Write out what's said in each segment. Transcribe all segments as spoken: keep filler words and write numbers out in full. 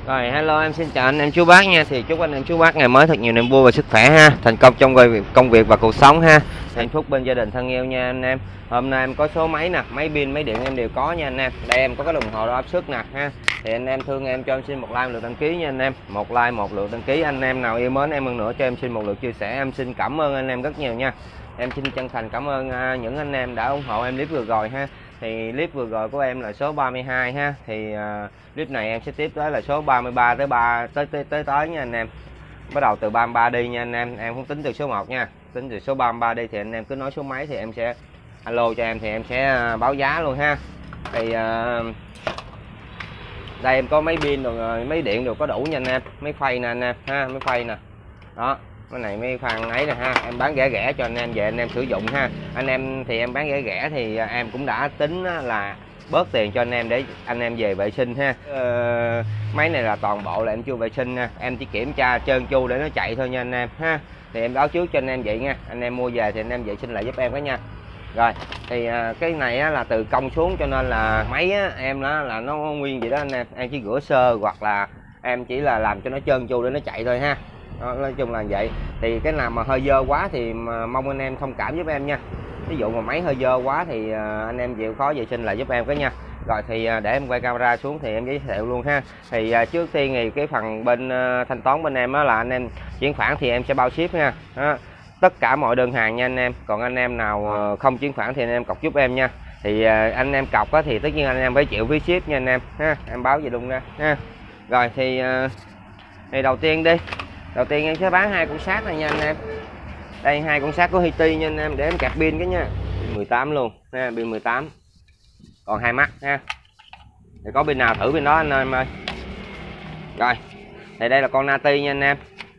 Rồi hello, em xin chào anh em chú bác nha. Thì chúc anh em chú bác ngày mới thật nhiều niềm vui và sức khỏe ha, thành công trong công việc và cuộc sống ha, hạnh phúc bên gia đình thân yêu nha anh em. Hôm nay em có số máy nè, máy pin máy điện em đều có nha anh em. Đây em có cái đồng hồ đo áp suất nè ha. Thì anh em thương em cho em xin một like một lượt đăng ký nha anh em. Một like một lượt đăng ký, anh em nào yêu mến em hơn nữa cho em xin một lượt chia sẻ. Em xin cảm ơn anh em rất nhiều nha. Em xin chân thành cảm ơn những anh em đã ủng hộ em clip vừa rồi ha. Thì clip vừa rồi của em là số ba mươi hai ha. Thì uh, clip này em sẽ tiếp tới là số ba mươi ba tới ba tới tới tới tới nha anh em. Bắt đầu từ ba mươi ba đi nha anh em. Em không tính từ số một nha. Tính từ số ba mươi ba đi thì anh em cứ nói số máy thì em sẽ alo cho em thì em sẽ báo giá luôn ha. Thì uh, đây em có máy pin rồi, máy điện đều có đủ nha anh em. Máy phay nè anh em ha, máy phay nè. Đó, cái này mấy khoan ấy nè ha, em bán rẻ rẻ cho anh em về anh em sử dụng ha. Anh em thì em bán rẻ rẻ thì em cũng đã tính là bớt tiền cho anh em để anh em về vệ sinh ha. Ờ, máy này là toàn bộ là em chưa vệ sinh nha, em chỉ kiểm tra trơn tru để nó chạy thôi nha anh em ha. Thì em báo trước cho anh em vậy nha, anh em mua về thì anh em vệ sinh lại giúp em đó nha. Rồi thì cái này á, là từ công xuống cho nên là máy á, em đó là nó nguyên vậy đó anh em. Em chỉ rửa sơ hoặc là em chỉ là làm cho nó trơn tru để nó chạy thôi ha. Đó, nói chung là vậy. Thì cái nào mà hơi dơ quá thì mà mong anh em thông cảm giúp em nha. Ví dụ mà máy hơi dơ quá thì anh em chịu khó vệ sinh lại giúp em cái nha. Rồi thì để em quay camera xuống thì em giới thiệu luôn ha. Thì trước tiên thì cái phần bên thanh toán bên em á là anh em chuyển khoản thì em sẽ bao ship nha. Đó, tất cả mọi đơn hàng nha anh em. Còn anh em nào không chuyển khoản thì anh em cọc giúp em nha. Thì anh em cọc á thì tất nhiên anh em phải chịu phí ship nha anh em ha. Em báo vậy luôn ra ha. Rồi thì thì đầu tiên đi. Đầu tiên em sẽ bán hai con sắt này nha anh em. Đây hai con sắt của Hiti nha anh em, để em kẹp pin cái nha. mười tám luôn ha, pin mười tám. Còn hai mắt ha. Thì có pin nào thử pin đó anh em ơi. Rồi. Thì đây là con Nati nha anh em.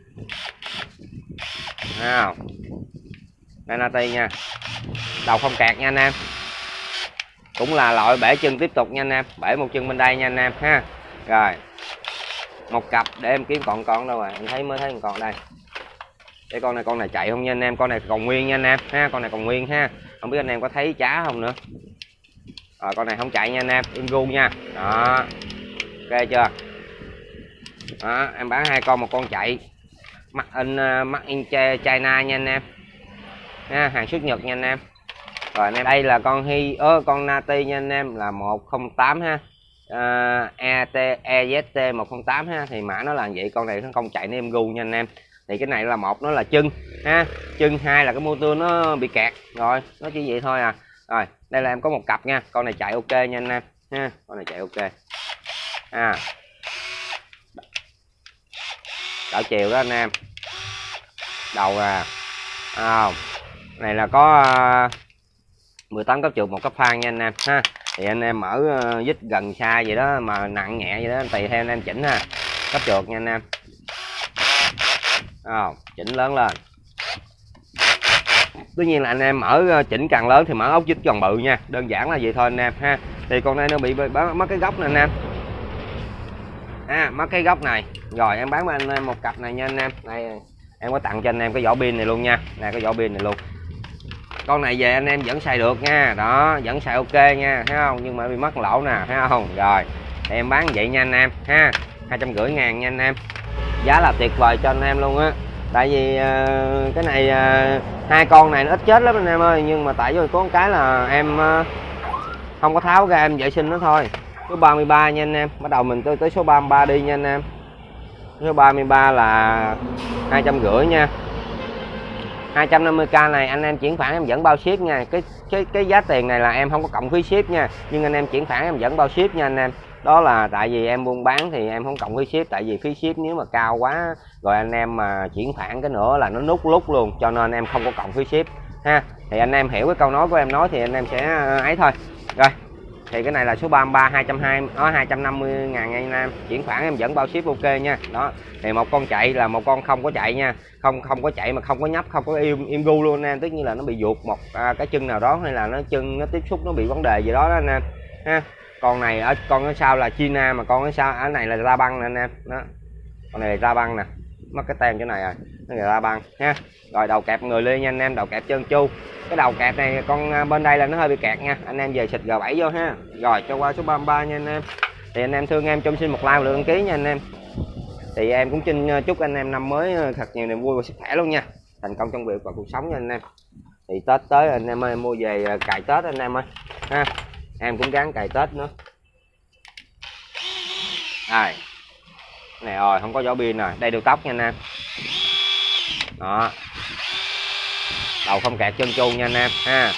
Nào. Đây Nati nha. Đầu không kẹt nha anh em. Cũng là loại bể chân tiếp tục nha anh em, bể một chân bên đây nha anh em ha. Rồi. Một cặp để em kiếm còn con đâu rồi, em thấy mới thấy còn đây. Cái con này con này chạy không nha anh em, con này còn nguyên nha anh em ha, con này còn nguyên ha. Không biết anh em có thấy chá không nữa. Rồi con này không chạy nha anh em, im gu nha. Đó. Ok chưa? Đó, em bán hai con, một con chạy. Made in Made in China nha anh em. Ha, hàng xuất Nhật nha anh em. Rồi anh em đây là con Hi ơ con Nati nha anh em, là một không tám ha. Uh, e tê e zét tê một không tám ha. Thì mã nó là vậy, con này nó không chạy nên em gu nha anh em. Thì cái này là một nó là chân ha, chân hai là cái motor nó bị kẹt rồi, nó chỉ vậy thôi à. Rồi đây là em có một cặp nha, con này chạy ok nha anh em ha, con này chạy ok à. Đảo chiều đó anh em, đầu à, à này là có uh, mười tám cấp trượt, một cấp phan nha anh em ha. Thì anh em mở uh, dít gần xa vậy đó mà nặng nhẹ vậy đó tùy theo anh em chỉnh ha. Cấp trượt nha anh em. À, chỉnh lớn lên. Tuy nhiên là anh em mở chỉnh càng lớn thì mở ốc dít còn bự nha, đơn giản là vậy thôi anh em ha. Thì con này nó bị mất cái góc này anh em à, mất cái góc này. Rồi em bán với anh em một cặp này nha anh em. Đây em có tặng cho anh em cái vỏ pin này luôn nha, nè cái vỏ pin này luôn. Con này về anh em vẫn xài được nha, đó vẫn xài ok nha, thấy không, nhưng mà bị mất lỗ nè, thấy không. Rồi thì em bán vậy nha anh em ha, hai trăm rưỡi ngàn nha anh em, giá là tuyệt vời cho anh em luôn á. Tại vì uh, cái này uh, hai con này nó ít chết lắm anh em ơi, nhưng mà tại vì có một cái là em uh, không có tháo ra em vệ sinh nó thôi. Số ba mươi ba nha anh em, bắt đầu mình tới tới số ba mươi ba đi nha anh em. Số ba mươi ba là hai trăm rưỡi nha. hai trăm năm mươi k này anh em chuyển khoản em vẫn bao ship nha. Cái cái cái giá tiền này là em không có cộng phí ship nha, nhưng anh em chuyển khoản em vẫn bao ship nha anh em. Đó là tại vì em buôn bán thì em không cộng phí ship, tại vì phí ship nếu mà cao quá rồi anh em mà chuyển khoản cái nữa là nó nút lúc luôn, cho nên em không có cộng phí ship ha. Thì anh em hiểu cái câu nói của em nói thì anh em sẽ ấy thôi. Rồi thì cái này là số ba mươi ba, hai trăm hai mươi, đó, hai trăm năm mươi ngàn nha anh em, chuyển khoản em vẫn bao ship ok nha. Đó thì một con chạy là một con không có chạy nha, không không có chạy mà không có nhấp, không có im im gu luôn anh em. Tất nhiên là nó bị ruột một à, cái chân nào đó, hay là nó chân nó tiếp xúc nó bị vấn đề gì đó đó anh em ha. Con này ở con ở sau là China, mà con ở sau ở này là ra băng nè anh em. Đó con này là ra băng nè, mất cái tem chỗ này rồi, nó là ra băng ha. Rồi đầu kẹp người lên nha anh em, đầu kẹp trơn tru. Cái đầu kẹp này con bên đây là nó hơi bị kẹt nha, anh em về xịt G bảy vô ha. Rồi cho qua số ba mươi ba nha anh em. Thì anh em thương em cho em xin một like và đăng ký nha anh em. Thì em cũng xin chúc anh em năm mới thật nhiều niềm vui và sức khỏe luôn nha, thành công trong việc và cuộc sống nha anh em. Thì Tết tới anh em ơi, mua về cài Tết anh em ơi ha, em cũng gắn cài Tết nữa. Đây này rồi, không có vỏ pin rồi, đây đeo tóc nha anh em. Đó, đầu không kẹt chân chu nha anh em ha.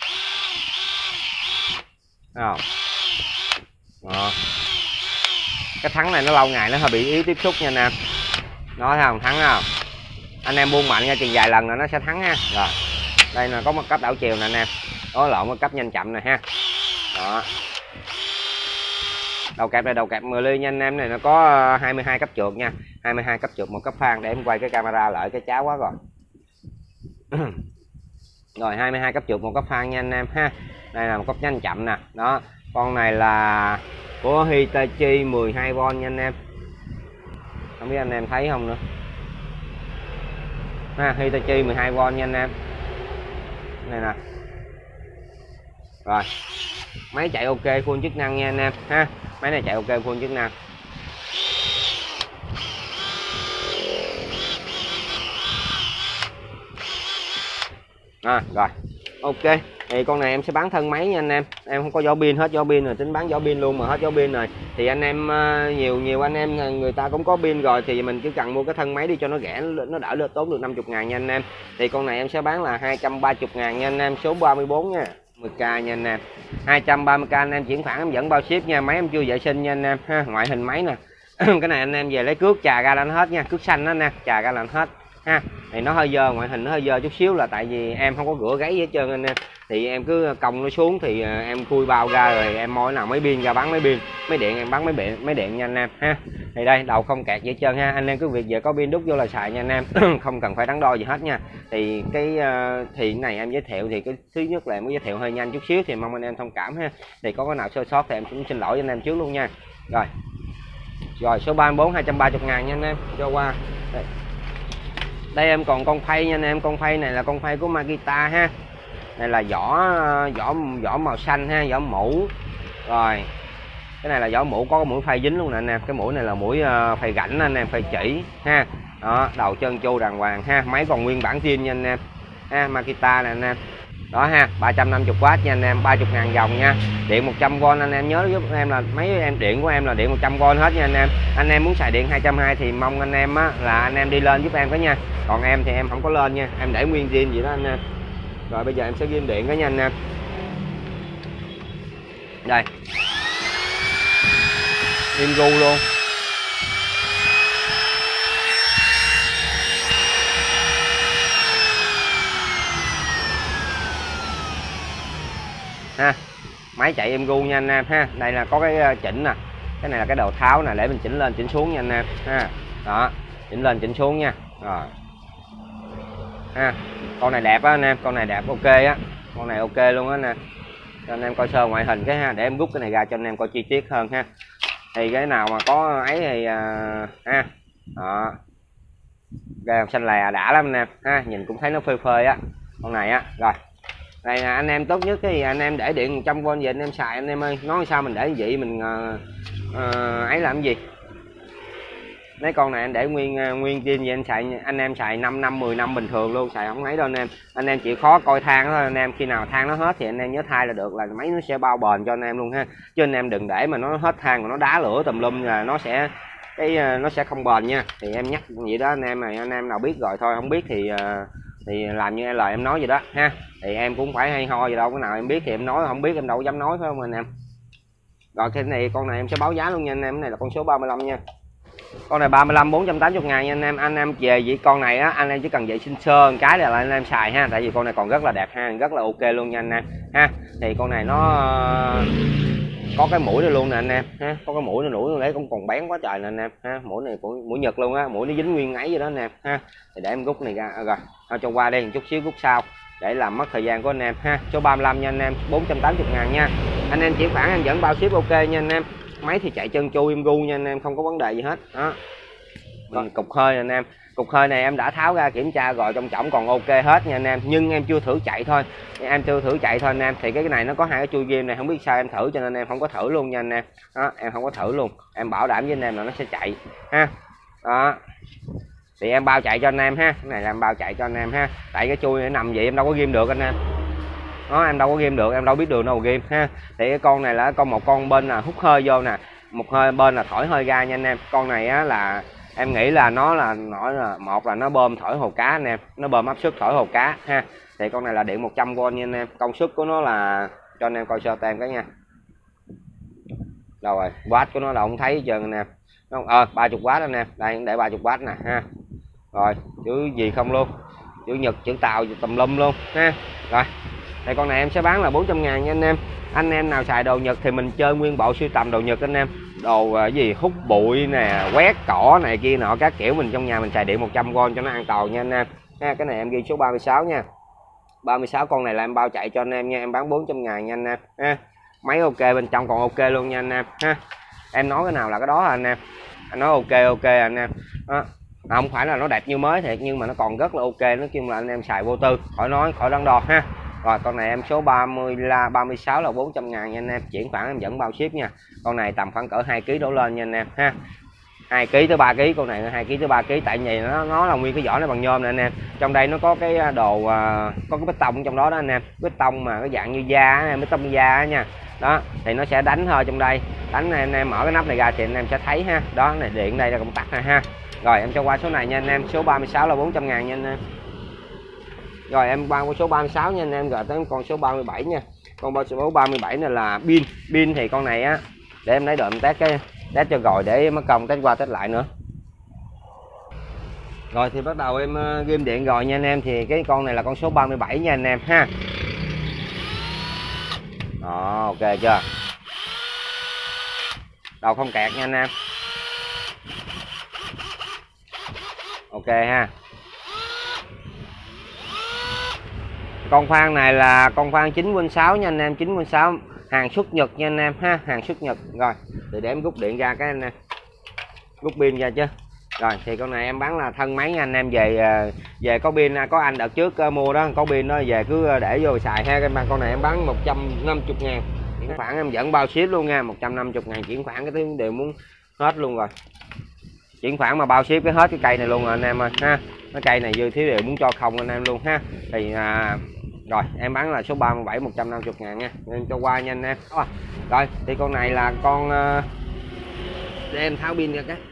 Đó. Đó. Cái thắng này nó lâu ngày nó hơi bị yếu tiếp xúc nha anh em. Nó thấy không, thắng không, anh em buông mạnh ra chừng vài lần là nó sẽ thắng ha. Rồi đây là có một cấp đảo chiều nè anh em, có lộn một cấp nhanh chậm nè ha. Đó, đầu kẹp này đầu kẹp mười ly nha anh em, này nó có hai mươi hai cấp trượt nha, hai mươi hai cấp trượt một cấp phan. Để em quay cái camera lại cái cháo quá rồi. Rồi hai mươi hai cấp trượt một cấp phan nha anh em ha. Đây là một cấp nhanh chậm nè. Đó, con này là của Hitachi mười hai vôn nha anh em, không biết anh em thấy không nữa ha. Hitachi mười hai vôn nha anh em, này nè. Rồi máy chạy ok full chức năng nha anh em ha, máy này chạy ok full chức năng. À, rồi ok, thì con này em sẽ bán thân máy nha anh em, em không có vỏ pin, hết vỏ pin rồi, tính bán vỏ pin luôn mà hết vỏ pin rồi. Thì anh em nhiều nhiều anh em người ta cũng có pin rồi thì mình chỉ cần mua cái thân máy đi cho nó rẻ, nó đỡ lên tốn được năm mươi ngàn nha anh em. Thì con này em sẽ bán là hai trăm ba mươi ngàn nha anh em, số ba mươi bốn nha, mười k nha anh em, hai trăm ba mươi k anh em chuyển khoản em vẫn bao ship nha. Máy em chưa vệ sinh nha anh em ha, ngoại hình máy nè. Cái này anh em về lấy cước chà ra là nó hết nha, cước xanh đó nè, chà ra là nó hết ha. Thì nó hơi dơ, ngoại hình nó hơi dơ chút xíu là tại vì em không có rửa gáy hết trơn anh em. Thì em cứ còng nó xuống thì em khui bao ra rồi em moi nào mấy pin ra bán mấy pin, mấy điện em bán mấy điện mấy điện nha anh em ha. Thì đây đầu không kẹt gì hết trơn ha, anh em cứ việc về có pin đút vô là xài nha anh em. Không cần phải đắn đo gì hết nha. Thì cái thì cái này em giới thiệu thì cái thứ nhất là em mới giới thiệu hơi nhanh chút xíu thì mong anh em thông cảm ha. Thì có cái nào sơ sót thì em cũng xin lỗi anh em trước luôn nha. Rồi rồi số ba mươi bốn hai trăm ba mươi ngàn nha anh em, cho qua đây. Đây em còn con phay nha anh em, con phay này là con phay của Makita ha. Này là vỏ vỏ vỏ màu xanh ha, vỏ mũ. Rồi cái này là vỏ mũ có cái mũi phay dính luôn nè anh em, cái mũi này là mũi phay rãnh anh em, phay chỉ ha. Đó, đầu chân chu đàng hoàng ha, máy còn nguyên bản zin nha anh em ha, Makita nè anh em. Đó ha, ba trăm năm mươi oát nha anh em, ba mươi ngàn dòng nha. Điện một trăm vôn anh em nhớ giúp em là mấy em điện của em là điện một trăm vôn hết nha anh em. Anh em muốn xài điện hai trăm hai mươi thì mong anh em á là anh em đi lên giúp em cái nha. Còn em thì em không có lên nha, em để nguyên zin vậy đó anh em. Rồi bây giờ em sẽ ghim điện cái nha anh em. Đây. Im gu luôn. Ha, máy chạy em gu nha anh em ha. Đây là có cái chỉnh nè, cái này là cái đầu tháo nè để mình chỉnh lên chỉnh xuống nha anh em ha. Đó, chỉnh lên chỉnh xuống nha. Rồi ha, con này đẹp á anh em, con này đẹp ok á, con này ok luôn á nè. Cho anh em coi sơ ngoại hình cái ha, để em rút cái này ra cho anh em coi chi tiết hơn ha. Thì cái nào mà có ấy thì à, ha. Đó, ga xanh lè đã lắm anh em ha, nhìn cũng thấy nó phơi phơi á con này á. Rồi đây là anh em tốt nhất thì anh em để điện một trăm vôn về anh em xài anh em ơi. Nói sao mình để vậy mình uh, uh, ấy làm gì. Mấy con này anh để nguyên uh, nguyên zin vậy anh xài, anh em xài năm năm mười năm bình thường luôn, xài không ấy đâu anh em. Anh em chỉ khó coi than thôi anh em, khi nào than nó hết thì anh em nhớ thay là được, là máy nó sẽ bao bền cho anh em luôn ha. Chứ anh em đừng để mà nó hết than mà nó đá lửa tùm lum là nó sẽ cái uh, nó sẽ không bền nha. Thì em nhắc vậy đó anh em, này anh em nào biết rồi thôi, không biết thì uh, thì làm như lời em nói vậy đó ha. Thì em cũng phải hay ho gì đâu, cái nào em biết thì em nói, không biết em đâu dám nói phải không anh em. Rồi cái này con này em sẽ báo giá luôn nha anh em, cái này là con số ba mươi lăm nha. Con này ba mươi lăm bốn trăm tám mươi ngàn nha anh em. Anh em về vậy con này á, anh em chỉ cần vệ sinh sơ một cái là anh em xài ha, tại vì con này còn rất là đẹp ha, rất là ok luôn nha anh em ha. Thì con này nó có cái mũi này luôn nè anh em ha, có cái mũi này nổi luôn đấy, cũng còn bén quá trời nè anh em ha. Mũi này của mũi Nhật luôn á, mũi nó dính nguyên ấy vậy đó anh em ha. Thì để em rút này ra rồi, à, cho qua đây một chút xíu rút sau để làm mất thời gian của anh em ha. Số ba mươi lăm nha anh em, bốn trăm tám mươi ngàn nha. Anh em chuyển khoản em vẫn bao ship ok nha anh em. Máy thì chạy chân chu im gu nha anh em, không có vấn đề gì hết đó. Còn cục hơi anh em, cục hơi này em đã tháo ra kiểm tra rồi, trong trọng còn ok hết nha anh em, nhưng em chưa thử chạy thôi, em chưa thử chạy thôi anh em. Thì cái này nó có hai cái chui ghim này, không biết sao em thử cho nên em không có thử luôn nha anh em. Đó, em không có thử luôn, em bảo đảm với anh em là nó sẽ chạy ha. Đó thì em bao chạy cho anh em ha, cái này là em bao chạy cho anh em ha, tại cái chui này nằm vậy em đâu có ghim được anh em. Đó em đâu có ghim được, em đâu biết đường đâu mà ghim ha. Thì cái con này là con một con bên là hút hơi vô nè, một hơi bên là thổi hơi ra nha anh em. Con này á là em nghĩ là nó là nổi là một là nó bơm thổi hồ cá anh em, nó bơm áp suất thổi hồ cá ha. Thì con này là điện một trăm vôn nha anh em, công suất của nó là cho anh em coi sơ tem cái nha. Đâu rồi, watt của nó là không thấy chưa anh em. Nó ờ ba mươi watt anh em, đây để ba mươi watt nè ha. Rồi, chữ gì không luôn, chữ Nhật, chữ Tàu, tùm lum luôn ha. Rồi thì con này em sẽ bán là bốn trăm ngàn nha anh em. Anh em nào xài đồ Nhật thì mình chơi nguyên bộ sưu tầm đồ Nhật anh em. Đồ uh, gì hút bụi nè, quét cỏ này kia nọ các kiểu, mình trong nhà mình xài điện một trăm vôn cho nó an toàn nha anh em ha. Cái này em ghi số ba mươi sáu nha, ba mươi sáu con này là em bao chạy cho anh em nha, em bán bốn trăm ngàn nha anh em ha. Máy ok, bên trong còn ok luôn nha anh em ha. Em nói cái nào là cái đó anh em, anh nói ok ok anh em đó. Không phải là nó đẹp như mới thiệt nhưng mà nó còn rất là ok, nói chung là anh em xài vô tư, khỏi nói khỏi đắn đo ha. Rồi con này em số ba mươi là ba mươi sáu là bốn trăm ngàn nha anh em, chuyển khoản em vẫn bao ship nha. Con này tầm khoảng cỡ hai ký đổ lên nha anh em ha, hai ký tới ba ký, con này hai ký tới ba ký, tại vì nó nó là nguyên cái vỏ nó bằng nhôm nè anh em. Trong đây nó có cái đồ có cái bê tông trong đó đó anh em, bê tông mà cái dạng như da anh em, bê tông da nha. Đó thì nó sẽ đánh hơi trong đây, đánh anh em mở cái nắp này ra thì anh em sẽ thấy ha. Đó này điện đây là công tắc này ha. Rồi em cho qua số này nha anh em, số ba mươi sáu là bốn trăm ngàn nha anh em. Rồi em qua con số ba mươi sáu nha anh em, rồi tới con số ba mươi bảy nha. Con số ba mươi bảy này là pin, pin thì con này á để em lấy đồ em test cái test cho rồi để mất công test qua test lại nữa. Rồi thì bắt đầu em uh, ghim điện rồi nha anh em, thì cái con này là con số ba mươi bảy nha anh em ha. Đó ok chưa, đầu không kẹt nha anh em, ok ha. Con khoan này là con khoan chín win sáu nha anh em, chín win sáu hàng xuất Nhật nha anh em ha, hàng xuất Nhật. Rồi thì để em rút điện ra cái anh em, rút pin ra chứ. Rồi thì con này em bán là thân máy nha anh em, về về có pin, có anh đợt trước mua đó có pin đó, về cứ để vô xài ha. Cái con này em bán một trăm năm mươi ngàn, chuyển khoản em vẫn bao ship luôn nha, một trăm năm mươi ngàn chuyển khoản, cái thứ đều muốn hết luôn rồi. Chuyển khoản mà bao ship cái hết cái cây này luôn rồi anh em ơi ha. Cái cây này dư thiếu đều muốn cho không anh em luôn ha. Thì à, rồi em bán là số ba mươi bảy một trăm năm mươi ngàn nha, em cho qua nha anh em. Rồi thì con này là con uh, để em tháo pin ra cái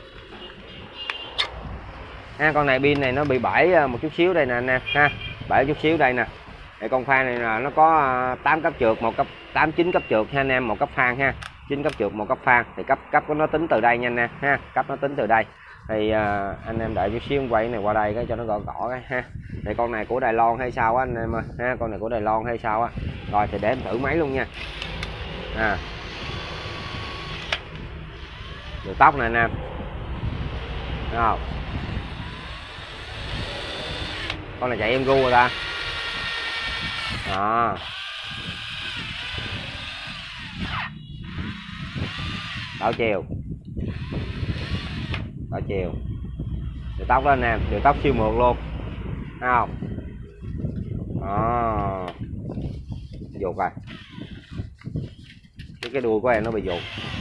ha. Con này pin này nó bị bể một chút xíu đây nè anh em ha, bể chút xíu đây nè. Thì con phan này là nó có tám cấp trượt, một cấp tám chín cấp trượt ha anh em, một cấp phan ha, chín cấp trượt một cấp phan. Thì cấp cấp của nó tính từ đây nha anh em ha, cấp nó tính từ đây. Thì à, anh em đợi chút xíu quay này qua đây cái cho nó gõ gõ cái ha. Thì con này của Đài Loan hay sao á anh em ơi ha, con này của Đài Loan hay sao á. Rồi thì để em thử máy luôn nha. À điều tóc này anh em, thấy không, con này chạy em gu rồi ta. Đó đảo chiều, đảo chiều, điều tóc đó anh em, điều tóc siêu mượt luôn, thấy không. Đó dục rồi, cái cái đuôi của em nó bị dục.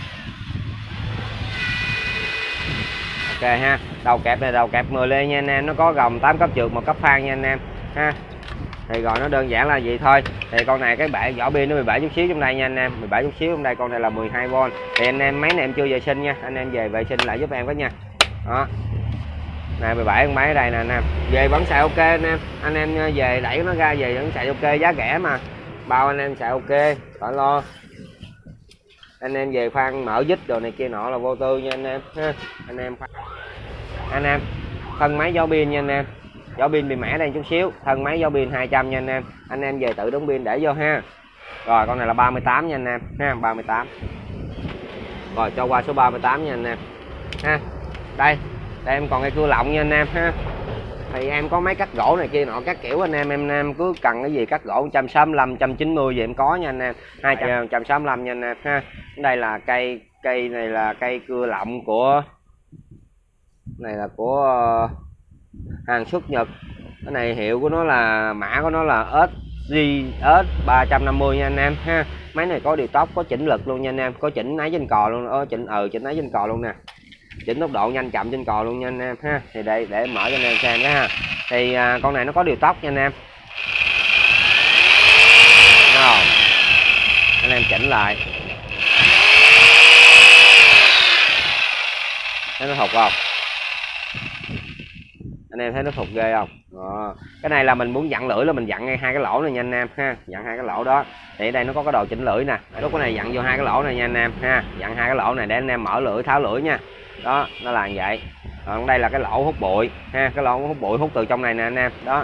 Ok ha, đầu kẹp này đầu kẹp mười lê nha anh em, nó có gồng tám cấp trượt một cấp phan nha anh em ha. Thì rồi nó đơn giản là vậy thôi. Thì con này cái bể vỏ pin nó bị bể chút xíu trong đây nha anh em, bị bể chút xíu trong đây. Con này là mười hai vôn. Thì anh em máy này em chưa vệ sinh nha, anh em về vệ sinh lại giúp em với nha. Đó này bị bể con máy ở đây nè anh em, về vẫn xài ok anh em. Anh em về đẩy nó ra về vẫn xài ok, giá rẻ mà, bao anh em xài ok khỏi lo. Anh em về khoan mở dít đồ này kia nọ là vô tư nha anh em ha. Anh em anh em thân máy gió pin nha anh em, gió pin bị mẻ đây chút xíu, thân máy gió pin hai trăm nha anh em. Anh em về tự đóng pin để vô ha. Rồi con này là ba mươi tám nha anh em ha, ba mươi tám. Rồi cho qua số ba mươi tám nha anh em ha. Đây đây em còn cái cưa lọng nha anh em ha. Thì em có máy cắt gỗ này kia nọ các kiểu, anh em em, em cứ cần cái gì cắt gỗ một trăm sáu mươi lăm, một trăm chín mươi gì em có nha anh em, hai trăm, một trăm sáu mươi lăm nha anh em ha. Đây là cây cây này là cây cưa lọng của này là của uh, hàng xuất Nhật. Cái này hiệu của nó là mã của nó là ét giê ét ba trăm năm mươi nha anh em ha. Máy này có điều tốc, có chỉnh lực luôn nha anh em, có chỉnh náy trên cò luôn, ờ, chỉnh ờ chỉnh náy trên cò luôn nè. chỉnh tốc độ nhanh chậm trên cò luôn nha anh em ha. Thì đây để mở cho anh em xem cái ha. Thì à, con này nó có điều tốc nha anh em. Rồi. Anh em chỉnh lại. Thấy nó thục không? Anh em thấy nó thục ghê không? Đó. Cái này là mình muốn dặn lưỡi là mình dặn ngay hai cái lỗ này nha anh em ha, dặn hai cái lỗ đó. Thì ở đây nó có cái đồ chỉnh lưỡi nè, lúc cái này dặn vô hai cái lỗ này nha anh em ha, dặn hai cái lỗ này để anh em mở lưỡi tháo lưỡi nha. Đó, nó là như vậy. Còn đây là cái lỗ hút bụi ha, cái lỗ hút bụi hút từ trong này nè anh em. Đó.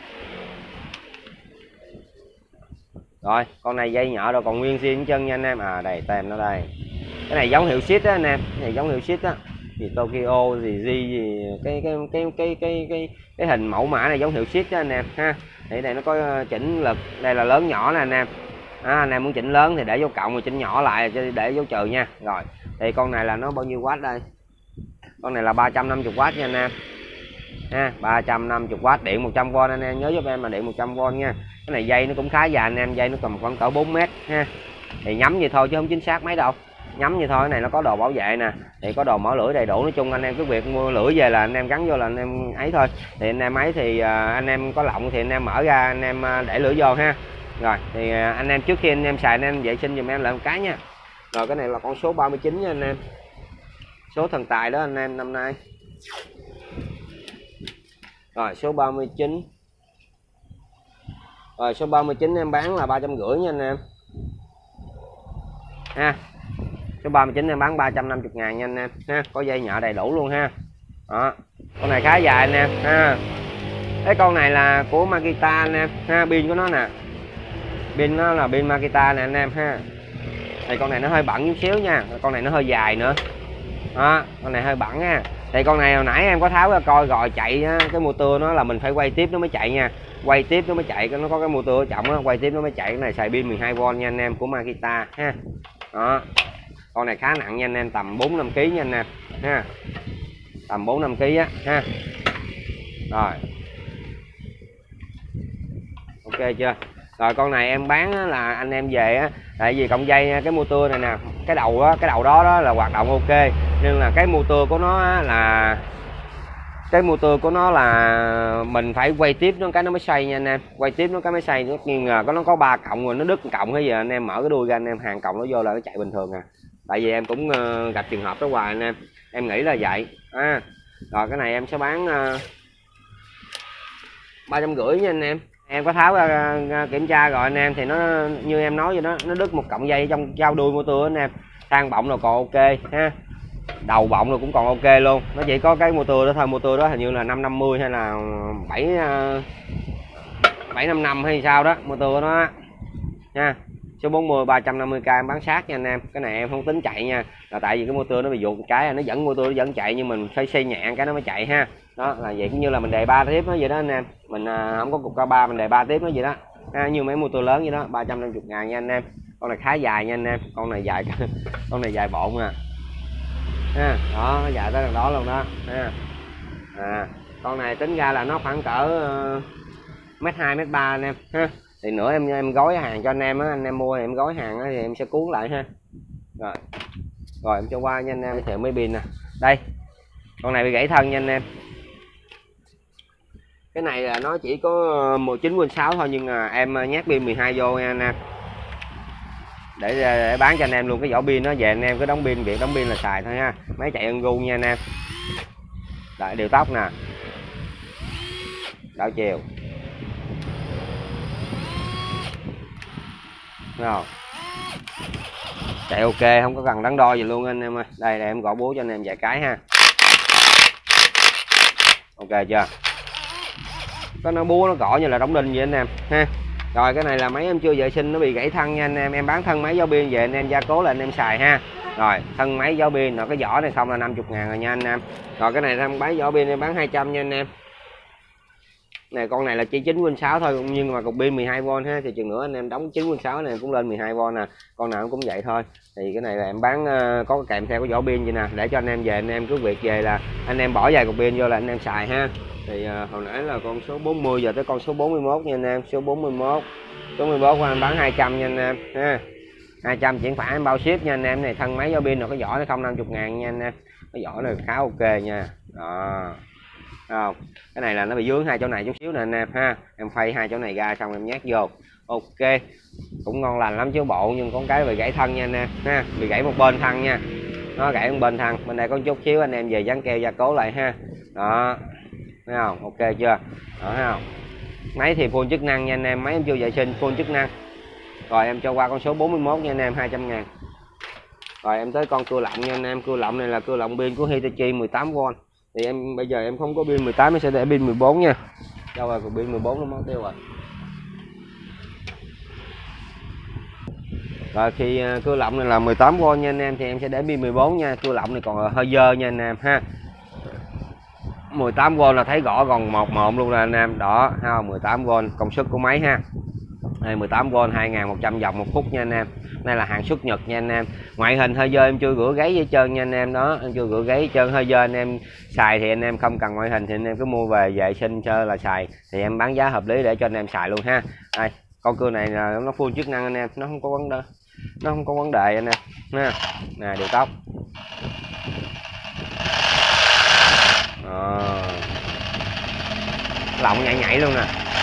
Rồi, con này dây nhỏ đâu còn nguyên zin chân nha anh em. À đây tem nó đây. Cái này giống hiệu shit á anh em, cái này giống hiệu shit á. Gì Tokyo gì gì gì cái cái cái cái cái cái cái hình mẫu mã này giống hiệu shit đó anh em ha. Thì đây nó có chỉnh lực, đây là lớn nhỏ nè anh em. À, anh em muốn chỉnh lớn thì để dấu cộng rồi chỉnh nhỏ lại để dấu trừ nha. Rồi, thì con này là nó bao nhiêu watt đây? Con này là ba trăm năm mươi watt nha anh em. Ha, ba trăm năm mươi watt điện một trăm vôn anh em nhớ giúp em là điện một trăm vôn nha. Cái này dây nó cũng khá dài anh em, dây nó tầm khoảng cỡ bốn mét ha. Thì nhắm vậy thôi chứ không chính xác mấy đâu. Nhắm như thôi. Cái này nó có đồ bảo vệ nè, thì có đồ mở lưỡi đầy đủ. Nói chung anh em cứ việc mua lưỡi về là anh em gắn vô là anh em ấy thôi. Thì anh em ấy thì anh em có lọng thì anh em mở ra anh em để lưỡi vô ha. Rồi thì anh em trước khi anh em xài anh em vệ sinh giùm em lại một cái nha. Rồi cái này là con số ba mươi chín nha anh em, số thần tài đó anh em năm nay. Rồi số ba mươi chín. Rồi số ba mươi chín em bán là ba trăm rưỡi nha anh em ha. Số ba mươi chín em bán ba trăm năm mươi ngàn nha anh em ha, có dây nhợ đầy đủ luôn ha. Đó, con này khá dài anh em ha. Cái con này là của Makita anh em ha, pin của nó nè, pin nó là pin Makita nè anh em ha. Thì con này nó hơi bẩn chút xíu nha, con này nó hơi dài nữa. Đó, con này hơi bẩn ha. Thì con này hồi nãy em có tháo ra coi rồi chạy á, cái motor nó là mình phải quay tiếp nó mới chạy nha, quay tiếp nó mới chạy, nó có cái motor ở trọng á, quay tiếp nó mới chạy. Cái này xài pin mười hai vôn nha anh em, của Makita ha. Đó, con này khá nặng nha anh em, tầm bốn năm ký nha anh em ha, tầm bốn năm ký á ha. Rồi ok chưa? Rồi con này em bán á, là anh em về á, tại vì cọng dây cái motor này nè, cái đầu á, cái đầu đó đó là hoạt động ok, nhưng là cái motor của nó á, là cái motor của nó là mình phải quay tiếp nó cái nó mới xoay nha anh em, quay tiếp nó cái mới xoay. Nó nghi ngờ có nó có ba cộng rồi nó đứt cộng, bây giờ anh em mở cái đuôi ra anh em hàng cộng nó vô là nó chạy bình thường à. Tại vì em cũng uh, gặp trường hợp đó hoài anh em, em nghĩ là vậy à. Rồi cái này em sẽ bán uh, ba trăm rưỡi nha anh em. Em có tháo ra uh, kiểm tra rồi anh em, thì nó như em nói vậy đó, nó đứt một cọng dây trong trao đuôi motor anh em. Thang bọng rồi còn ok ha, đầu bọng rồi cũng còn ok luôn. Nó chỉ có cái motor đó thôi, motor đó hình như là năm năm mươi hay là bảy bảy năm năm hay sao đó, motor của nó nha. Số bốn mươi ba trăm năm mươi k em bán sát nha anh em. Cái này em không tính chạy nha, là tại vì cái motor nó bị vụt cái nó vẫn motor nó vẫn chạy, nhưng mình phải xây nhẹ cái nó mới chạy ha. Đó là vậy, cũng như là mình đề ba tiếp nó vậy đó anh em, mình không có cục ca ba mình đề ba tiếp nó vậy đó ha, như mấy motor lớn vậy đó. Ba trăm năm mươi ngàn nha anh em. Con này khá dài nha anh em, con này dài con này dài bộn à ha. Đó nó dài tới đằng đó luôn đó ha. À, con này tính ra là nó khoảng cỡ uh, mét hai mét ba anh em ha. Thì nữa em em gói hàng cho anh em á, anh em mua em gói hàng á, thì em sẽ cuốn lại ha. Rồi rồi em cho qua nha anh em. Giới thiệu mấy pin nè, đây con này bị gãy thân nha anh em. Cái này là nó chỉ có mười chín win sáu thôi, nhưng mà em nhét pin mười hai vô nha anh em, để, để bán cho anh em luôn cái vỏ pin nó về. Anh em cứ đóng pin, việc đóng pin là xài thôi ha. Máy chạy ưng gu nha anh em. Lại điều tốc nè, đảo chiều không, chạy ok, không có cần đắn đo gì luôn anh em ơi. Đây, đây em gõ búa cho anh em vài cái ha. Ok chưa? Có nó búa nó gõ như là đóng đinh vậy anh em ha. Rồi cái này là máy em chưa vệ sinh, nó bị gãy thân nha anh em. Em bán thân máy giáo pin về anh em gia cố là anh em xài ha. Rồi thân máy giáo pin, rồi cái vỏ này không là năm mươi ngàn rồi nha anh em. Rồi cái này thân máy vỏ pin em bán hai trăm nha anh em. Này con này là chỉ chín win sáu thôi, nhưng mà cục pin mười hai vôn ha, thì chừng nữa anh em đóng chín win sáu này cũng lên mười hai vôn nè. Con nào cũng vậy thôi. Thì cái này là em bán uh, có kèm theo cái vỏ pin vậy nè, để cho anh em về anh em cứ việc về là anh em bỏ vài cục pin vô là anh em xài ha. Thì uh, hồi nãy là con số bốn mươi, giờ tới con số bốn mươi mốt nha anh em. Số bốn mươi mốt, số bốn mươi mốt anh bán hai trăm nha anh em ha. hai trăm chuyển khoản em bao ship nha anh em. Này thân máy giáo pin rồi cái vỏ nó không năm mươi ngàn nha anh em. cái vỏ này khá ok nha. Đó, không, cái này là nó bị vướng hai chỗ này chút xíu nè anh em ha. Em phay hai chỗ này ra xong em nhét vô, ok, cũng ngon lành lắm chứ bộ. Nhưng có cái bị gãy thân nha anh em ha, bị gãy một bên thân nha, nó gãy một bên thân. Bên đây có chút xíu anh em về dán keo gia cố lại ha. Đó, thấy không, ok chưa? Đó, thấy không, máy thì full chức năng nha anh em, máy em chưa vệ sinh full chức năng. Rồi em cho qua con số bốn mươi mốt nha anh em, hai trăm ngàn. Rồi em tới con cưa lọng nha anh em. Cưa lọng này là cưa lọng pin của Hitachi mười tám vôn. Thì em bây giờ em không có pin mười tám, em sẽ để pin mười bốn nha. Đâu rồi, còn pin mười bốn nó mất tiêu rồi. Rồi khi cưa lọng này là mười tám vôn nha anh em, thì em sẽ để pin mười bốn nha. Cưa lọng này còn hơi dơ nha anh em ha. mười tám vôn là thấy rõ còn một một luôn nè anh em. Đó, ha, mười tám vôn công suất của máy ha. Đây mười tám vôn hai nghìn một trăm vòng một phút nha anh em. Đây là hàng xuất Nhật nha anh em. Ngoại hình hơi dơ em chưa rửa gáy với trơn nha anh em. Đó, em chưa rửa gáy với trơn, hơi dơ anh em xài thì anh em không cần ngoại hình thì anh em cứ mua về vệ sinh chơi là xài, thì em bán giá hợp lý để cho anh em xài luôn ha. Đây, con cưa này là nó full chức năng anh em, nó không có vấn đề, nó không có vấn đề anh em ha. Nè, điều tóc. À, lọng nhảy nhảy luôn nè.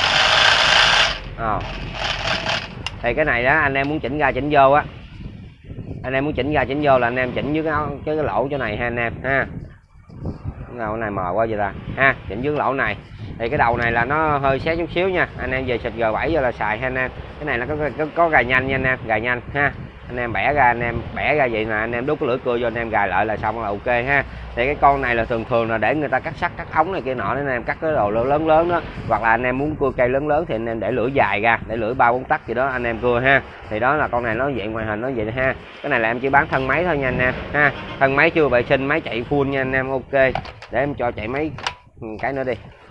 À, thì cái này đó anh em muốn chỉnh ra chỉnh vô á, anh em muốn chỉnh ra chỉnh vô là anh em chỉnh dưới cái, cái, cái lỗ chỗ này ha anh em ha. Cái này mờ quá vậy ta ha, chỉnh dưới lỗ này. Thì cái đầu này là nó hơi xé chút xíu nha, anh em về xịt G bảy vô là xài ha anh em. Cái này là có có, có gài nhanh nha anh em, gài nhanh ha. Anh em bẻ ra, anh em bẻ ra vậy nè, anh em đút cái lưỡi cưa vô anh em gài lại là xong là ok ha. Thì cái con này là thường thường là để người ta cắt sắt cắt ống này kia nọ, nên anh em cắt cái đồ lớn lớn đó, hoặc là anh em muốn cưa cây lớn lớn thì anh em để lưỡi dài ra, để lưỡi ba bốn tấc gì đó anh em cưa ha. Thì đó là con này nó vậy, ngoại hình nó vậy ha. Cái này là em chỉ bán thân máy thôi nha anh em ha, thân máy chưa vệ sinh, máy chạy full nha anh em. Ok, để em cho chạy máy cái nữa đi.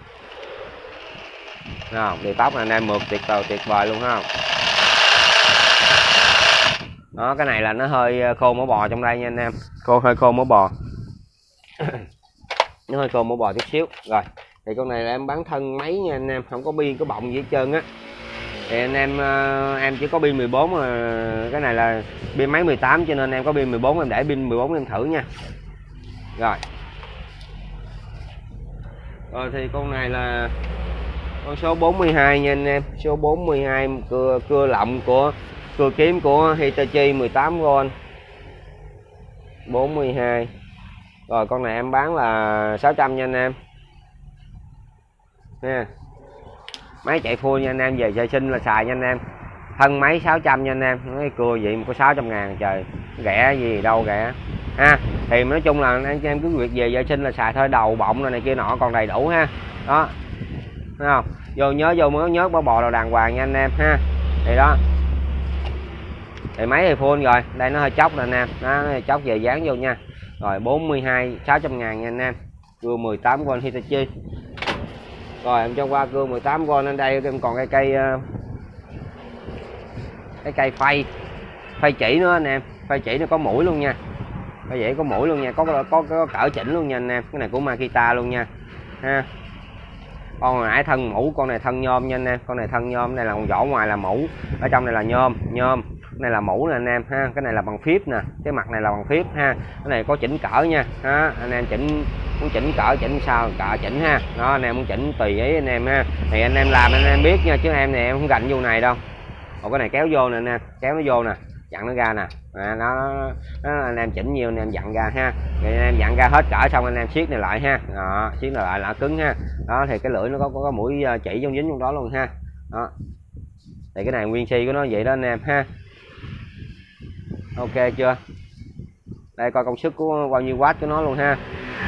Không, điều tóc là anh em mượt tuyệt vời tuyệt vời luôn ha. Đó, cái này là nó hơi khô mỡ bò trong đây nha anh em, khô hơi khô mỡ bò. Nó hơi khô mỡ bò chút xíu. Rồi thì con này là em bán thân máy nha anh em, không có pin có bọng gì hết trơn á. Thì anh em em chỉ có pin mười bốn mà cái này là pin máy mười tám, cho nên em có pin mười bốn, em để pin mười bốn em thử nha. Rồi rồi thì con này là con số bốn mươi hai nha anh em, số bốn mươi hai, cưa cưa lọng của cưa kiếm của Hitachi mười tám vôn bốn mươi hai. Rồi con này em bán là sáu trăm nha anh em nha. Máy chạy full nha anh em, về vệ sinh là xài nha anh em. Thân máy sáu trăm nha anh em. Nói cưa vậy mà có sáu trăm ngàn trời, rẻ gì đâu rẻ ha. Thì nói chung là anh em cứ việc về vệ sinh là xài thôi, đầu bọng này, này kia nọ còn đầy đủ ha. Đó, thấy không, vô nhớ vô mới nhớ bỏ bò đầu đàng hoàng nha anh em ha. Thì đó, thì máy thì full rồi, đây nó hơi chóc nè anh em, nó hơi chóc về dán vô nha. Rồi bốn mươi hai, sáu trăm ngàn nha anh em, cưa mười tám vôn Hitachi. Rồi em cho qua cưa mười tám vôn. Lên đây em còn cái cây cái cây phay phay chỉ nữa anh em, phay chỉ nó có mũi luôn nha, phay chỉ có mũi luôn nha, có có, có, có cỡ chỉnh luôn nha anh em. Cái này của Makita luôn nha ha. Con hồi nãy thân mũ, con này thân nhôm nha anh em, con này thân nhôm. Này là con vỏ ngoài là mũ, ở trong này là nhôm nhôm. Cái này là mũ nè anh em ha, cái này là bằng phíp nè, cái mặt này là bằng phíp ha. Cái này có chỉnh cỡ nha ha, anh em chỉnh muốn chỉnh cỡ chỉnh sao cỡ chỉnh ha. Đó, anh em muốn chỉnh tùy ý anh em ha, thì anh em làm anh em biết nha, chứ em này em không gạnh vô này đâu. Còn cái này kéo vô nè anh em, kéo nó vô nè, dặn nó ra nè. À, nó, nó anh em chỉnh nhiều anh em dặn ra ha. Thì anh em dặn ra hết cỡ xong anh em siết này lại ha. Đó, siết này lại là cứng ha. Đó, thì cái lưỡi nó có có, có mũi chỉ trong dính trong đó luôn ha. Đó, thì cái này nguyên si của nó vậy đó anh em ha. Ok chưa? Đây coi công suất của bao nhiêu watt của nó luôn ha.